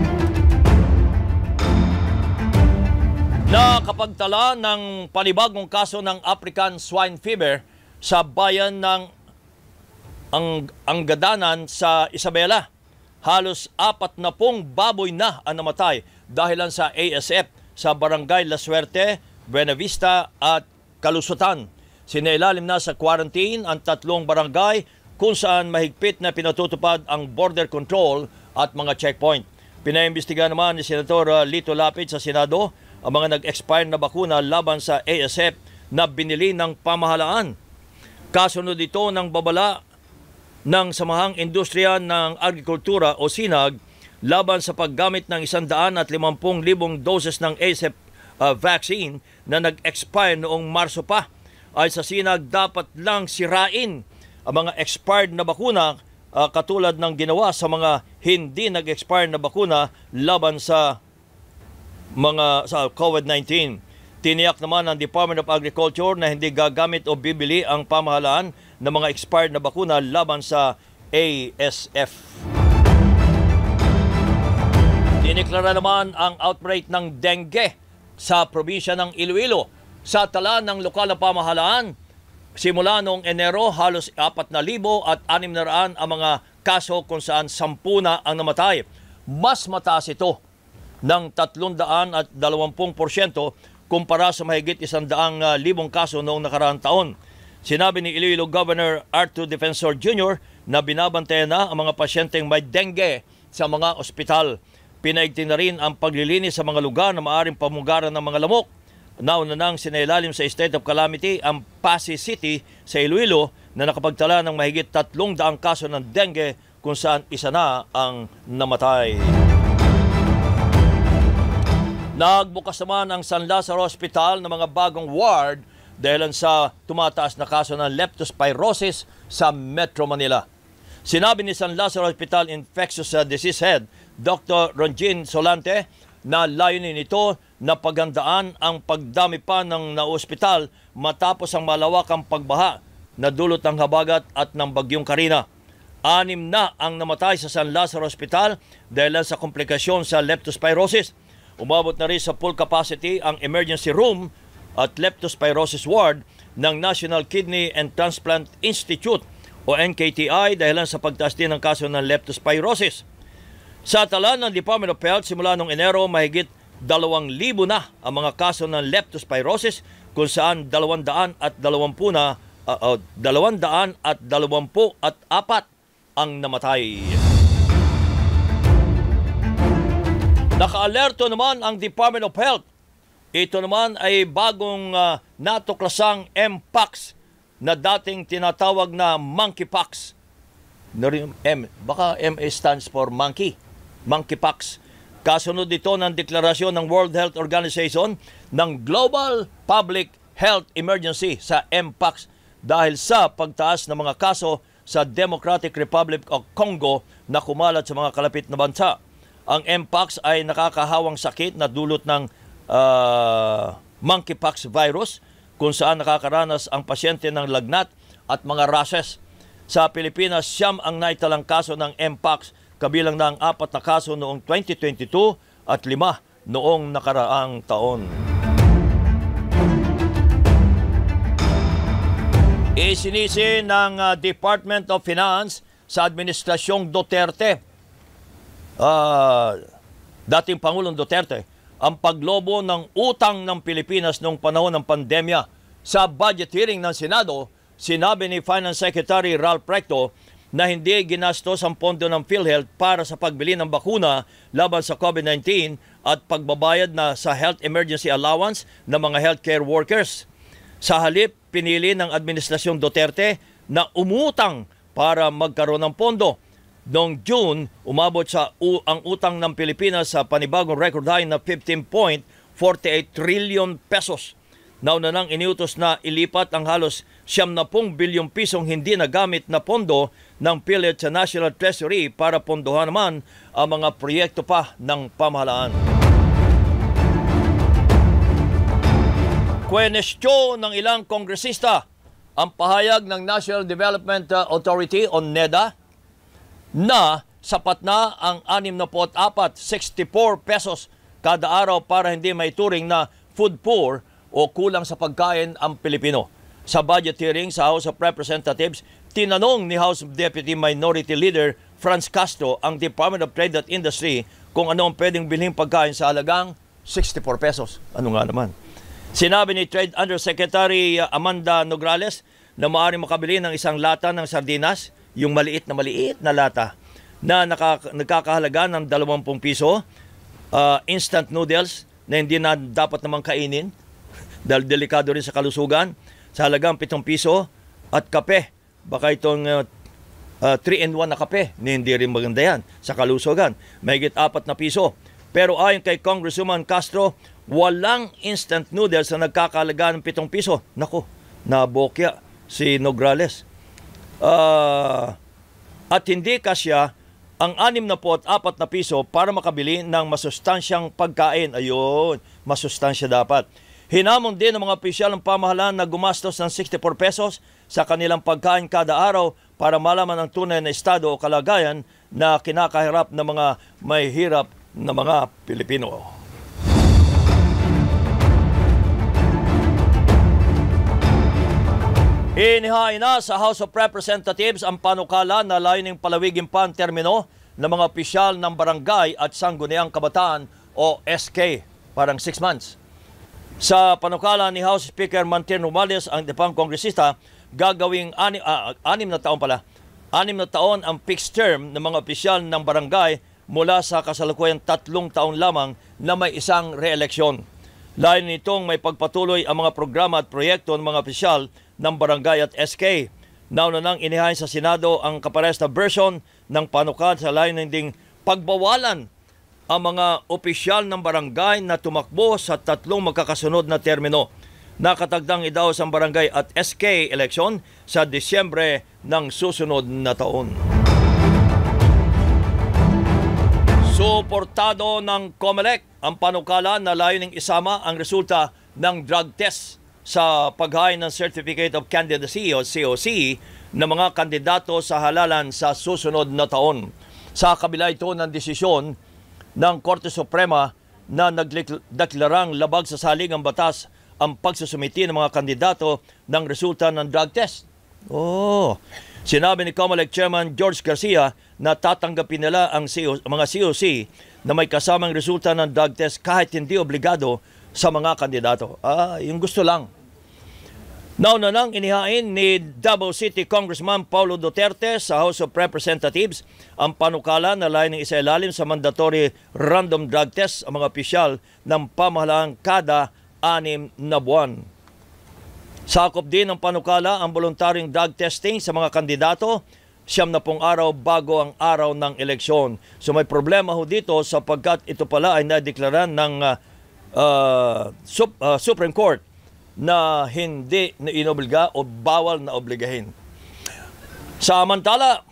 Nakapagtala ng panibagong kaso ng African Swine Fever sa bayan ng ang Anggadanan sa Isabela. Halos apat na pong baboy na ang namatay dahilan sa A S F sa Barangay La Suerte, Buena Vista at Kalusutan. Sinailalim na sa quarantine ang tatlong barangay kung saan mahigpit na pinatutupad ang border control at mga checkpoint. Pinaimbestiga naman ni Senator Lito Lapid sa Senado ang mga nag-expire na bakuna laban sa A S F na binili ng pamahalaan. Kasunod ito ng babala ng Samahang Industriya ng Agrikultura o SINAG laban sa paggamit ng isang daan at limampung libong doses ng A S F uh, vaccine na nag-expire noong Marso pa. Ay sa SINAG, dapat lang sirain ang mga expired na bakuna uh, katulad ng ginawa sa mga hindi nag-expire na bakuna laban sa mga sa COVID nineteen. Tiniyak naman ng Department of Agriculture na hindi gagamit o bibili ang pamahalaan ng mga expired na bakuna laban sa A S F. Diniklara naman ang outbreak ng dengue sa probinsya ng Iloilo. Sa tala ng lokal na pamahalaan, simula noong Enero, halos apat na libo at anim na raan ang mga kaso kung saan sampu na ang namatay. Mas mataas ito ng tatlong daan at dalawampung porsyento kumpara sa mahigit isang daang uh, libong kaso noong nakaraang taon. Sinabi ni Iloilo Governor Arthur Defensor Junior na binabantayan na ang mga pasyenteng may dengue sa mga ospital. Pinaigting na rin ang paglilinis sa mga lugar na maaaring pamugaran ng mga lamok. Nauna nang sinailalim sa state of calamity ang Pasig City sa Iloilo na nakapagtala ng mahigit tatlong daang kaso ng dengue kung saan isa na ang namatay. Nagbukas naman ang San Lazaro Hospital ng mga bagong ward dahil sa tumataas na kaso ng leptospirosis sa Metro Manila. Sinabi ni San Lazaro Hospital Infectious Disease Head, Doctor Ronjin Solante, na layunin nito na pagandaan ang pagdami pa ng naospital matapos ang malawakang pagbaha na dulot ng habagat at ng bagyong Karina. Anim na ang namatay sa San Lazaro Hospital dahil sa komplikasyon sa leptospirosis. Umabot na rin sa full capacity ang emergency room at leptospirosis ward ng National Kidney and Transplant Institute o N K T I dahil sa pagtaas din ng kaso ng leptospirosis. Sa tala ng Department of Health, simula noong Enero, mahigit dalawang libo na ang mga kaso ng leptospirosis kung saan dalawang daan at dalawampu na uh, uh, dalawang daan at dalawampu at apat ang namatay. Naka-alerto naman ang Department of Health. Ito naman ay bagong uh, natuklasang M-Pox na dating tinatawag na monkeypox. M, baka M stands for monkey. Monkeypox. Kasunod dito ng deklarasyon ng World Health Organization ng Global Public Health Emergency sa M-Pox dahil sa pagtaas ng mga kaso sa Democratic Republic of Congo na kumalat sa mga kalapit na bansa. Ang M-Pox ay nakakahawang sakit na dulot ng uh, monkeypox virus kung saan nakakaranas ang pasyente ng lagnat at mga rashes. Sa Pilipinas, siyam ang naitalang kaso ng M-Pox kabilang na ang apat na kaso noong twenty twenty-two at lima noong nakaraang taon. Isinisi ng uh, Department of Finance sa Administrasyong Duterte, uh, dating Pangulong Duterte, ang paglobo ng utang ng Pilipinas noong panahon ng pandemya. Sa budget hearing ng Senado, sinabi ni Finance Secretary Ralph Recto na hindi ginastos ang pondo ng PhilHealth para sa pagbili ng bakuna laban sa COVID nineteen at pagbabayad na sa health emergency allowance ng mga healthcare workers. Sa halip, pinili ng Administrasyong Duterte na umutang para magkaroon ng pondo. Noong June, umabot sa u- ang utang ng Pilipinas sa panibagong record high na fifteen point four eight trillion pesos. Nauna nang iniutos na ilipat ang halos siyam na pung bilyong pisong hindi nagamit na pondo ng PhilHealth sa National Treasury para pondohan naman ang mga proyekto pa ng pamahalaan. Kwenestyon ng ilang kongresista ang pahayag ng National Development Authority o NEDA na sapat na ang anim na apat, sixty-four pesos kada araw para hindi maituring na food poor o kulang sa pagkain ang Pilipino. Sa budget hearing sa House of Representatives, tinanong ni House Deputy Minority Leader Franz Castro ang Department of Trade at Industry kung ano ang pwedeng bilhin pagkain sa halagang sixty-four pesos. Ano nga naman? Sinabi ni Trade Undersecretary Amanda Nograles na maaaring makabili ng isang lata ng sardinas, yung maliit na maliit na lata, na nakaka- nagkakahalaga ng dalawampu piso, uh, instant noodles na hindi na dapat namang kainin dahil delikado rin sa kalusugan, sa halagang pitong piso, at kape. Baka itong uh, uh, three in one na kape, na hindi rin maganda yan sa kalusugan. Mahigit apat na piso. Pero ayon kay Congresswoman Castro, walang instant noodles na nagkakahalaga ng pitong piso. Naku, nabokya si Nograles. Uh, at hindi kasya ang anim na apat na piso para makabili ng masustansyang pagkain. Ayun, masustansya dapat. Hinamon din ng mga opisyal ng pamahalaan na gumastos ng sixty-four pesos sa kanilang pagkain kada araw para malaman ang tunay na estado o kalagayan na kinakahirap ng mga may hirap na mga Pilipino. Inihain na sa House of Representatives ang panukala na layuning palawigin pa ang termino ng mga opisyal ng barangay at sangguniang kabataan o S K, parang six months. Sa panukala ni House Speaker Martin Romualdez, ang depang kongresista, gagawing anim, ah, anim na taon pala, anim na taon ang fixed term ng mga opisyal ng barangay mula sa kasalukuyang tatlong taon lamang na may isang re-eleksyon. Layo nitong may pagpatuloy ang mga programa at proyekto ng mga opisyal ng barangay at S K. Nauna nang inihain sa Senado ang kapares na version ng panukal sa layo ng ding pagbawalan ang mga opisyal ng barangay na tumakbo sa tatlong magkakasunod na termino. Nakatagdang idaos ang barangay at S K election sa Disyembre ng susunod na taon. Suportado ng COMELEC ang panukala na layuning isama ang resulta ng drug test sa paghain ng Certificate of Candidacy o C O C ng mga kandidato sa halalan sa susunod na taon. Sa kabila ito ng desisyon ng Korte Suprema na nagdeklarang labag sa saligang batas ang pagsusumiti ng mga kandidato ng resulta ng drug test. Oh, sinabi ni COMELEC Chairman George Garcia na tatanggapin nila ang C O, mga C O C na may kasamang resulta ng drug test kahit hindi obligado sa mga kandidato. Ah, yung gusto lang. Nauna nang inihain ni Davao City Congressman Paulo Duterte sa House of Representatives ang panukala na layuning isailalim sa mandatory random drug test ang mga opisyal ng pamahalaan kada anim na buwan. Sakop din ng panukala ang voluntaryong drug testing sa mga kandidato siyam na pong araw bago ang araw ng eleksyon. So may problema ho dito sapagkat ito pala ay nadeklara ng uh, uh, Sup- uh, Supreme Court na hindi na inobliga o bawal na obligahin. Samantala,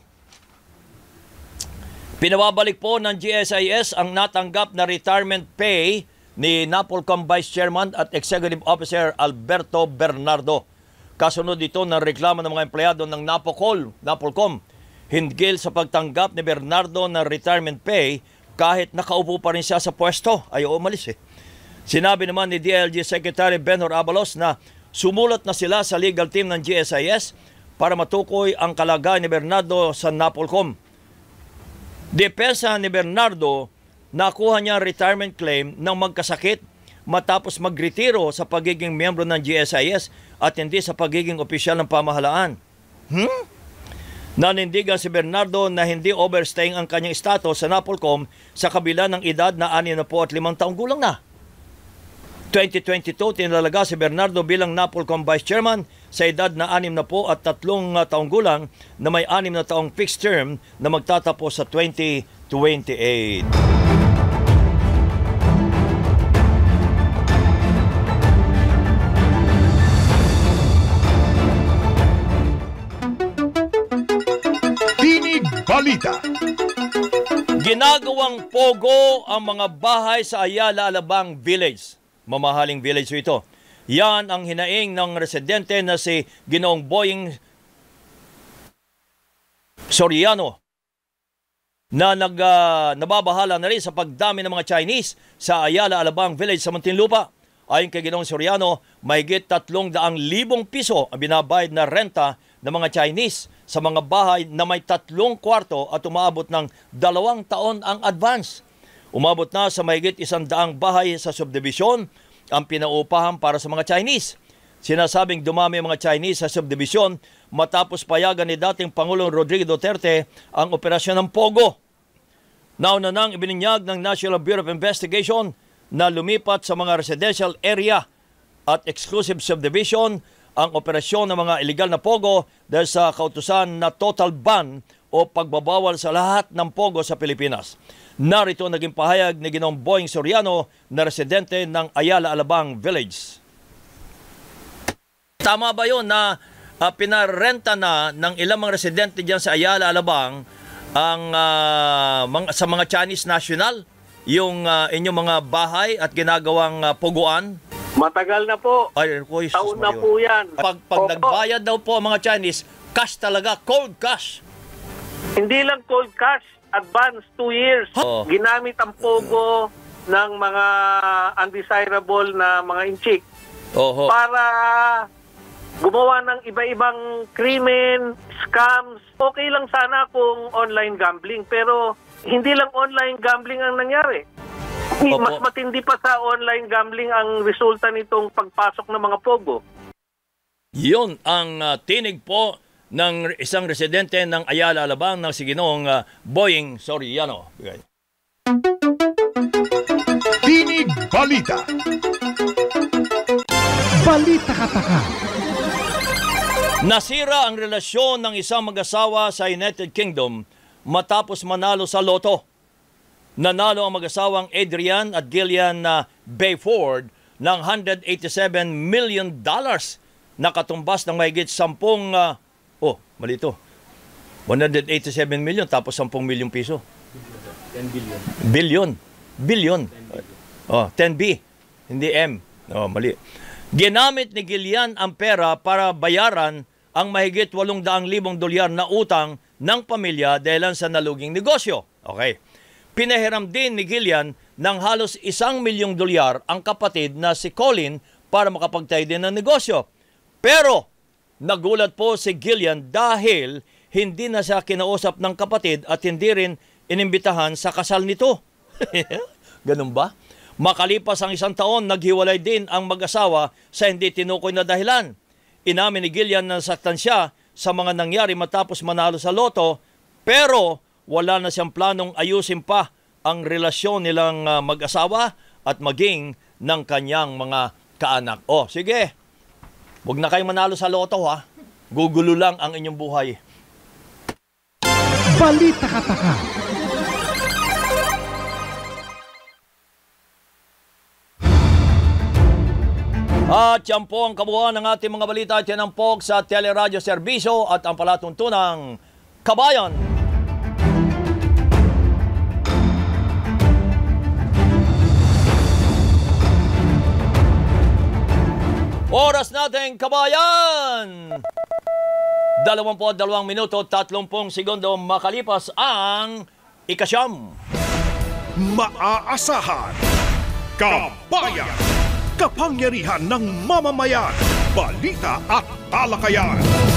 pinababalik po ng G S I S ang natanggap na retirement pay ni NAPOLCOM Vice Chairman at Executive Officer Alberto Bernardo. Kasunod dito ng reklamo ng mga empleyado ng NAPOCOL, NAPOLCOM. hinggil sa pagtanggap ni Bernardo ng retirement pay kahit nakaupo pa rin siya sa pwesto. Ayaw umalis eh. Sinabi naman ni D I L G Secretary Benhur Abalos na sumulat na sila sa legal team ng G S I S para matukoy ang kalagayan ni Bernardo sa NAPOLCOM. Depensa ni Bernardo, nakuha niya ang retirement claim ng magkasakit matapos magretiro sa pagiging miyembro ng G S I S at hindi sa pagiging opisyal ng pamahalaan. Hmm? Nanindigan si Bernardo na hindi overstaying ang kanyang status sa NAPOLCOM sa kabila ng edad na anim na po at limang taong gulang na. twenty twenty-two, tinalaga si Bernardo bilang NAPOLCOM Vice Chairman sa edad na anim na po at tatlong taong gulang na may anim na taong fixed term na magtatapos sa twenty twenty-eight. Tinig Balita. Ginagawang pogo ang mga bahay sa Ayala Alabang Village. Mamahaling village ito. Yan ang hinaing ng residente na si Ginoong Boying Soriano na nag, uh, nababahala na rin sa pagdami ng mga Chinese sa Ayala Alabang Village sa Muntinlupa. Ayon kay Ginoong Soriano, mahigit tatlong daang libong piso ang binabayad na renta ng mga Chinese sa mga bahay na may tatlong kwarto at umaabot ng dalawang taon ang advance. Umabot na sa mahigit isang daang bahay sa subdivision ang pinaupahan para sa mga Chinese. Sinasabing dumami ang mga Chinese sa subdivision matapos payagan ni dating Pangulong Rodrigo Duterte ang operasyon ng Pogo. Nauna nang ibininyag ng National Bureau of Investigation na lumipat sa mga residential area at exclusive subdivision ang operasyon ng mga illegal na Pogo dahil sa kautusan na total ban o pagbabawal sa lahat ng Pogo sa Pilipinas. Narito naging pahayag ni Ginoong Boying Soriano na residente ng Ayala Alabang Village. Tama ba yun na uh, pinarenta na ng ilang mga residente dyan sa Ayala Alabang ang, uh, mga, sa mga Chinese national yung uh, inyong mga bahay at ginagawang uh, poguan? Matagal na po. Ay, oh, taon na po yan. Pag, pag nagbayad daw po ang mga Chinese, cash talaga, cold cash. Hindi lang cold cash, advance two years. Oh. Ginamit ang Pogo ng mga undesirable na mga inchik Oho. para gumawa ng iba-ibang krimen, scams. Okay lang sana kung online gambling, pero hindi lang online gambling ang nangyari. Opo. Mas matindi pa sa online gambling ang resulta nitong pagpasok ng mga Pogo. Yun ang uh, tinig po ng isang residente ng Ayala Alabang ng si Ginoong uh, Boying Soriano. Tinig Balita. Balita Kataka. Nasira ang relasyon ng isang mag-asawa sa United Kingdom matapos manalo sa loto. Nanalo ang mag-asawang Adrian at Gillian uh, Bayford ng one hundred eighty-seven million dollars na katumbas ng mahigit sampung uh, oh, mali ito. one hundred eighty-seven million tapos sampung milyong piso. ten billion. Billion. Billion. Oh, ten B. Hindi M. Oh, mali. Ginamit ni Gillian ang pera para bayaran ang mahigit walong daang libong dolyar na utang ng pamilya dahil sa naluging negosyo. Okay. Pinahiram din ni Gillian ng halos isang milyong dolyar ang kapatid na si Colin para makapagtayo din ng negosyo. Pero nagulat po si Gillian dahil hindi na siya kinausap ng kapatid at hindi rin inimbitahan sa kasal nito. Ganun ba? Makalipas ang isang taon, naghiwalay din ang mag-asawa sa hindi tinukoy na dahilan. Inamin ni Gillian na nasaktan siya sa mga nangyari matapos manalo sa loto, pero wala na siyang planong ayusin pa ang relasyon nilang uh, mag-asawa at maging ng kanyang mga kaanak. Oh, sige. Huwag na kayong manalo sa loto ha. Gugulo lang ang inyong buhay. Balita Kataka. At yan po ang kabuuan ng ating mga balita at yan ang po sa Teleradyo Serbisyo at ang palatuntunang Kabayan. Oras natin, Kabayan! Dalawampu at dalawang minuto, tatlumpung segundo makalipas ang ikasyam. Maaasahan. Kabayan. Kapangyarihan ng mamamayan. Balita at talakayan.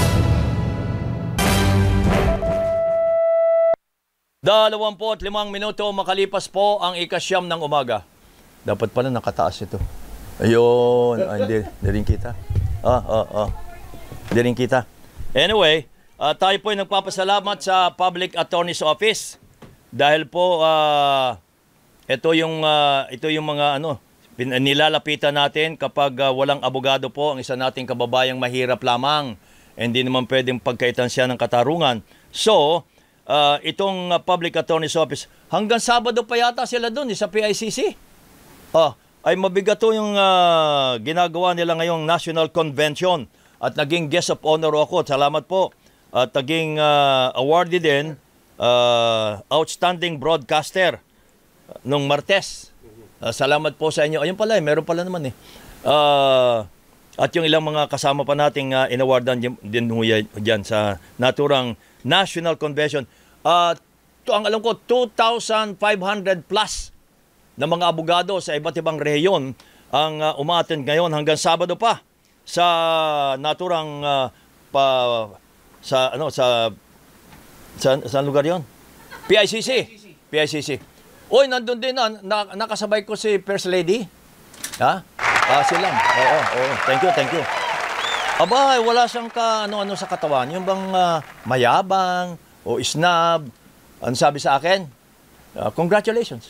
Dalawampu at limang minuto makalipas po ang ikasyam ng umaga. Dapat pala nakataas ito. Ayun. Ay, hindi, hindi rin kita. Ah, ah, ah. Hindi rin kita. Anyway, uh, tayo po ay nagpapasalamat sa Public Attorney's Office dahil po uh, ito yung uh, ito yung mga ano nilalapitan natin kapag uh, walang abogado po ang isa nating kababayang mahirap lamang. Hindi naman pwedeng pagkaitan siya ng katarungan. So, uh, itong uh, Public Attorney's Office, hanggang Sabado pa yata sila doon sa P I C C. Oh, ay mabigat to yung uh, ginagawa nila ngayong National Convention at naging guest of honor ako. Salamat po. At naging uh, awarded din uh, Outstanding Broadcaster nung Martes. Uh, salamat po sa inyo. Ayun pala eh, meron pala naman eh. Uh, at yung ilang mga kasama pa nating uh, inawardan din dyan sa naturang National Convention. Uh, to, ang alam ko, two thousand five hundred plus na mga abogado sa iba't ibang rehiyon ang uh, umattend ngayon hanggang Sabado pa sa naturang uh, pa sa ano sa sa saan lugar 'yon? P I C C. P I C C. Oy, nandun din na, na nakasabay ko si First Lady. Ha? Ah, sila. Oo, oo. Thank you, thank you. Aba, wala siyang ka ano-ano sa katawan, yung bang uh, mayabang o isnab. Ano sabi sa akin? Uh, congratulations.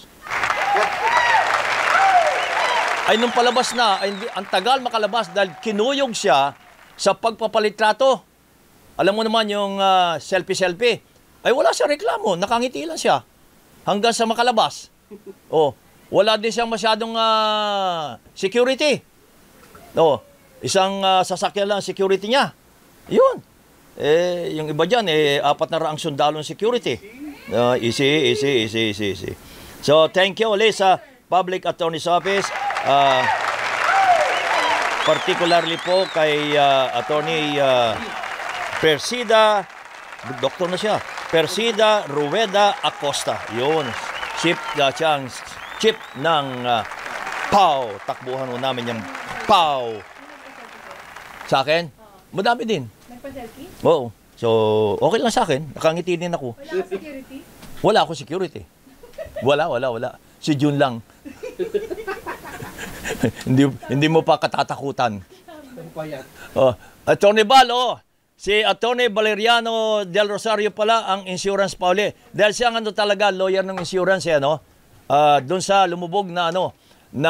Ay nung palabas na, ay, ang tagal makalabas dahil kinuyog siya sa pagpapalitrato. Alam mo naman yung uh, selfie-selfie. Ay wala siya reklamo, nakangiti lang siya. Hanggang sa makalabas. Oh, wala din siyang masyadong uh, security. No, isang uh, sasakyan lang security niya. Yun. Eh, yung iba dyan, eh, apat na raang sundalong security. Uh, easy, easy, easy, easy, easy. So, thank you ulit sa Public Attorney's Office. Uh, particularly po kay uh, Attorney uh, Persida, doktor na siya, Persida Rueda Acosta. Yun, chief, uh, siyang chief ng uh, P A W. Takbuhan mo namin yung P A W. Sa akin, madami din. Nagpa-selfie? Oo. So, okay lang sa akin. Nakangiti din ako. Wala akong security? Wala ako security. Wala, wala, wala. Si June lang. hindi hindi mo pa katatakutan. Oh, Attorney Bal, oh. Si Attorney Valeriano Del Rosario pala ang insurance pa uli. Dahil siya ang ano talaga, lawyer ng insurance, eh, ano? Uh, doon sa lumubog na ano, na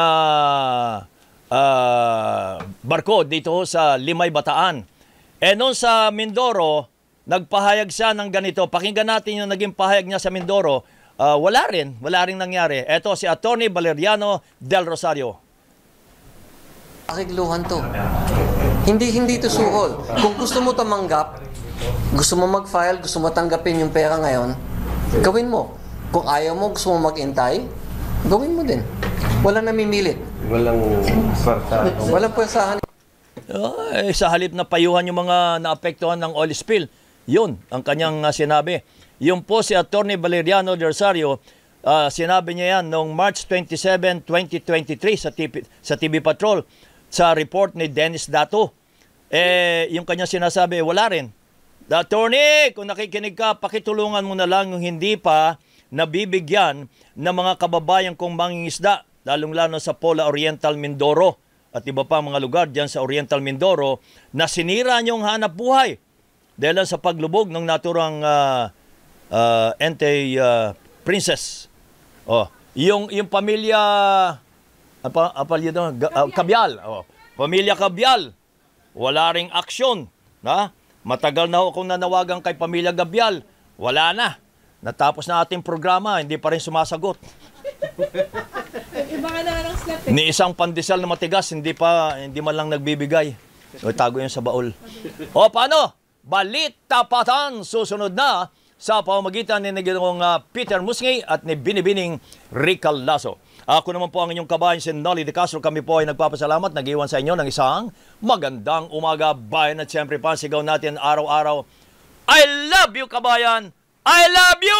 uh, barko dito sa Limay, Bataan. Eh noon sa Mindoro, nagpahayag siya ng ganito. Pakinggan natin yung naging pahayag niya sa Mindoro. Uh, wala rin, wala rin nangyari. Ito si Attorney Valeriano Del Rosario. Pakigluhan to. Hindi, hindi to suhol. Kung gusto mo tumanggap, gusto mo mag-file, gusto mo tanggapin yung pera ngayon, gawin mo. Kung ayaw mo, gusto mo mag-intay, gawin mo din. Walang namimilit. Walang pwersahan. Walang pwersahan. Ay, sa halip na payuhan yung mga naapektuhan ng oil spill, yun ang kanyang uh, sinabi. Yung po si Attorney Valeriano Del Rosario, uh, sinabi niya yan noong March twenty-seventh, twenty twenty-three sa T V, sa T V Patrol, sa report ni Dennis Dato. Eh, yung kanyang sinasabi, wala rin. The attorney, kung nakikinig ka, pakitulungan mo na lang yung hindi pa nabibigyan ng mga kababayan kong mangingisda, lalong-lalo sa Pola Oriental, Mindoro, at iba pa mga lugar dyan sa Oriental Mindoro, na sinira niyong hanap buhay dahil sa paglubog ng naturang uh, uh, Entei uh, Princess. Oh, yung, yung pamilya... Apa, apa yun, uh, Cabial. Oh. Pamilya Cabial. Wala ring aksyon. Na? Matagal na akong nanawagan kay Pamilya Cabial. Wala na. Natapos na ating programa, hindi pa rin sumasagot. Iba ka na ng slap eh. Ni isang pandesal na matigas, hindi pa, hindi man lang nagbibigay. O, tago yun sa baul. O, paano? Balita Patan, susunod na sa pamamagitan ni Naginoong uh, Peter Musngi at ni Binibining Rical Lasso. Ako naman po ang inyong kabayan, si Nolly De Castro. Kami po ay nagpapasalamat, nag-iwan sa inyo ng isang magandang umaga, bayan. At siyempre pa, sigaw natin araw-araw, I love you, kabayan! I love you!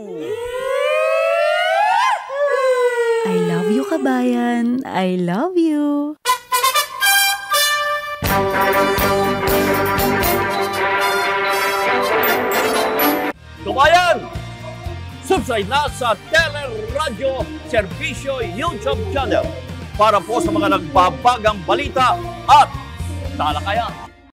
I love you, kabayan. I love you. Kabayan! Subscribe na sa Teleradyo Serbisyo YouTube channel para po sa mga nagbabagang balita at talakayan.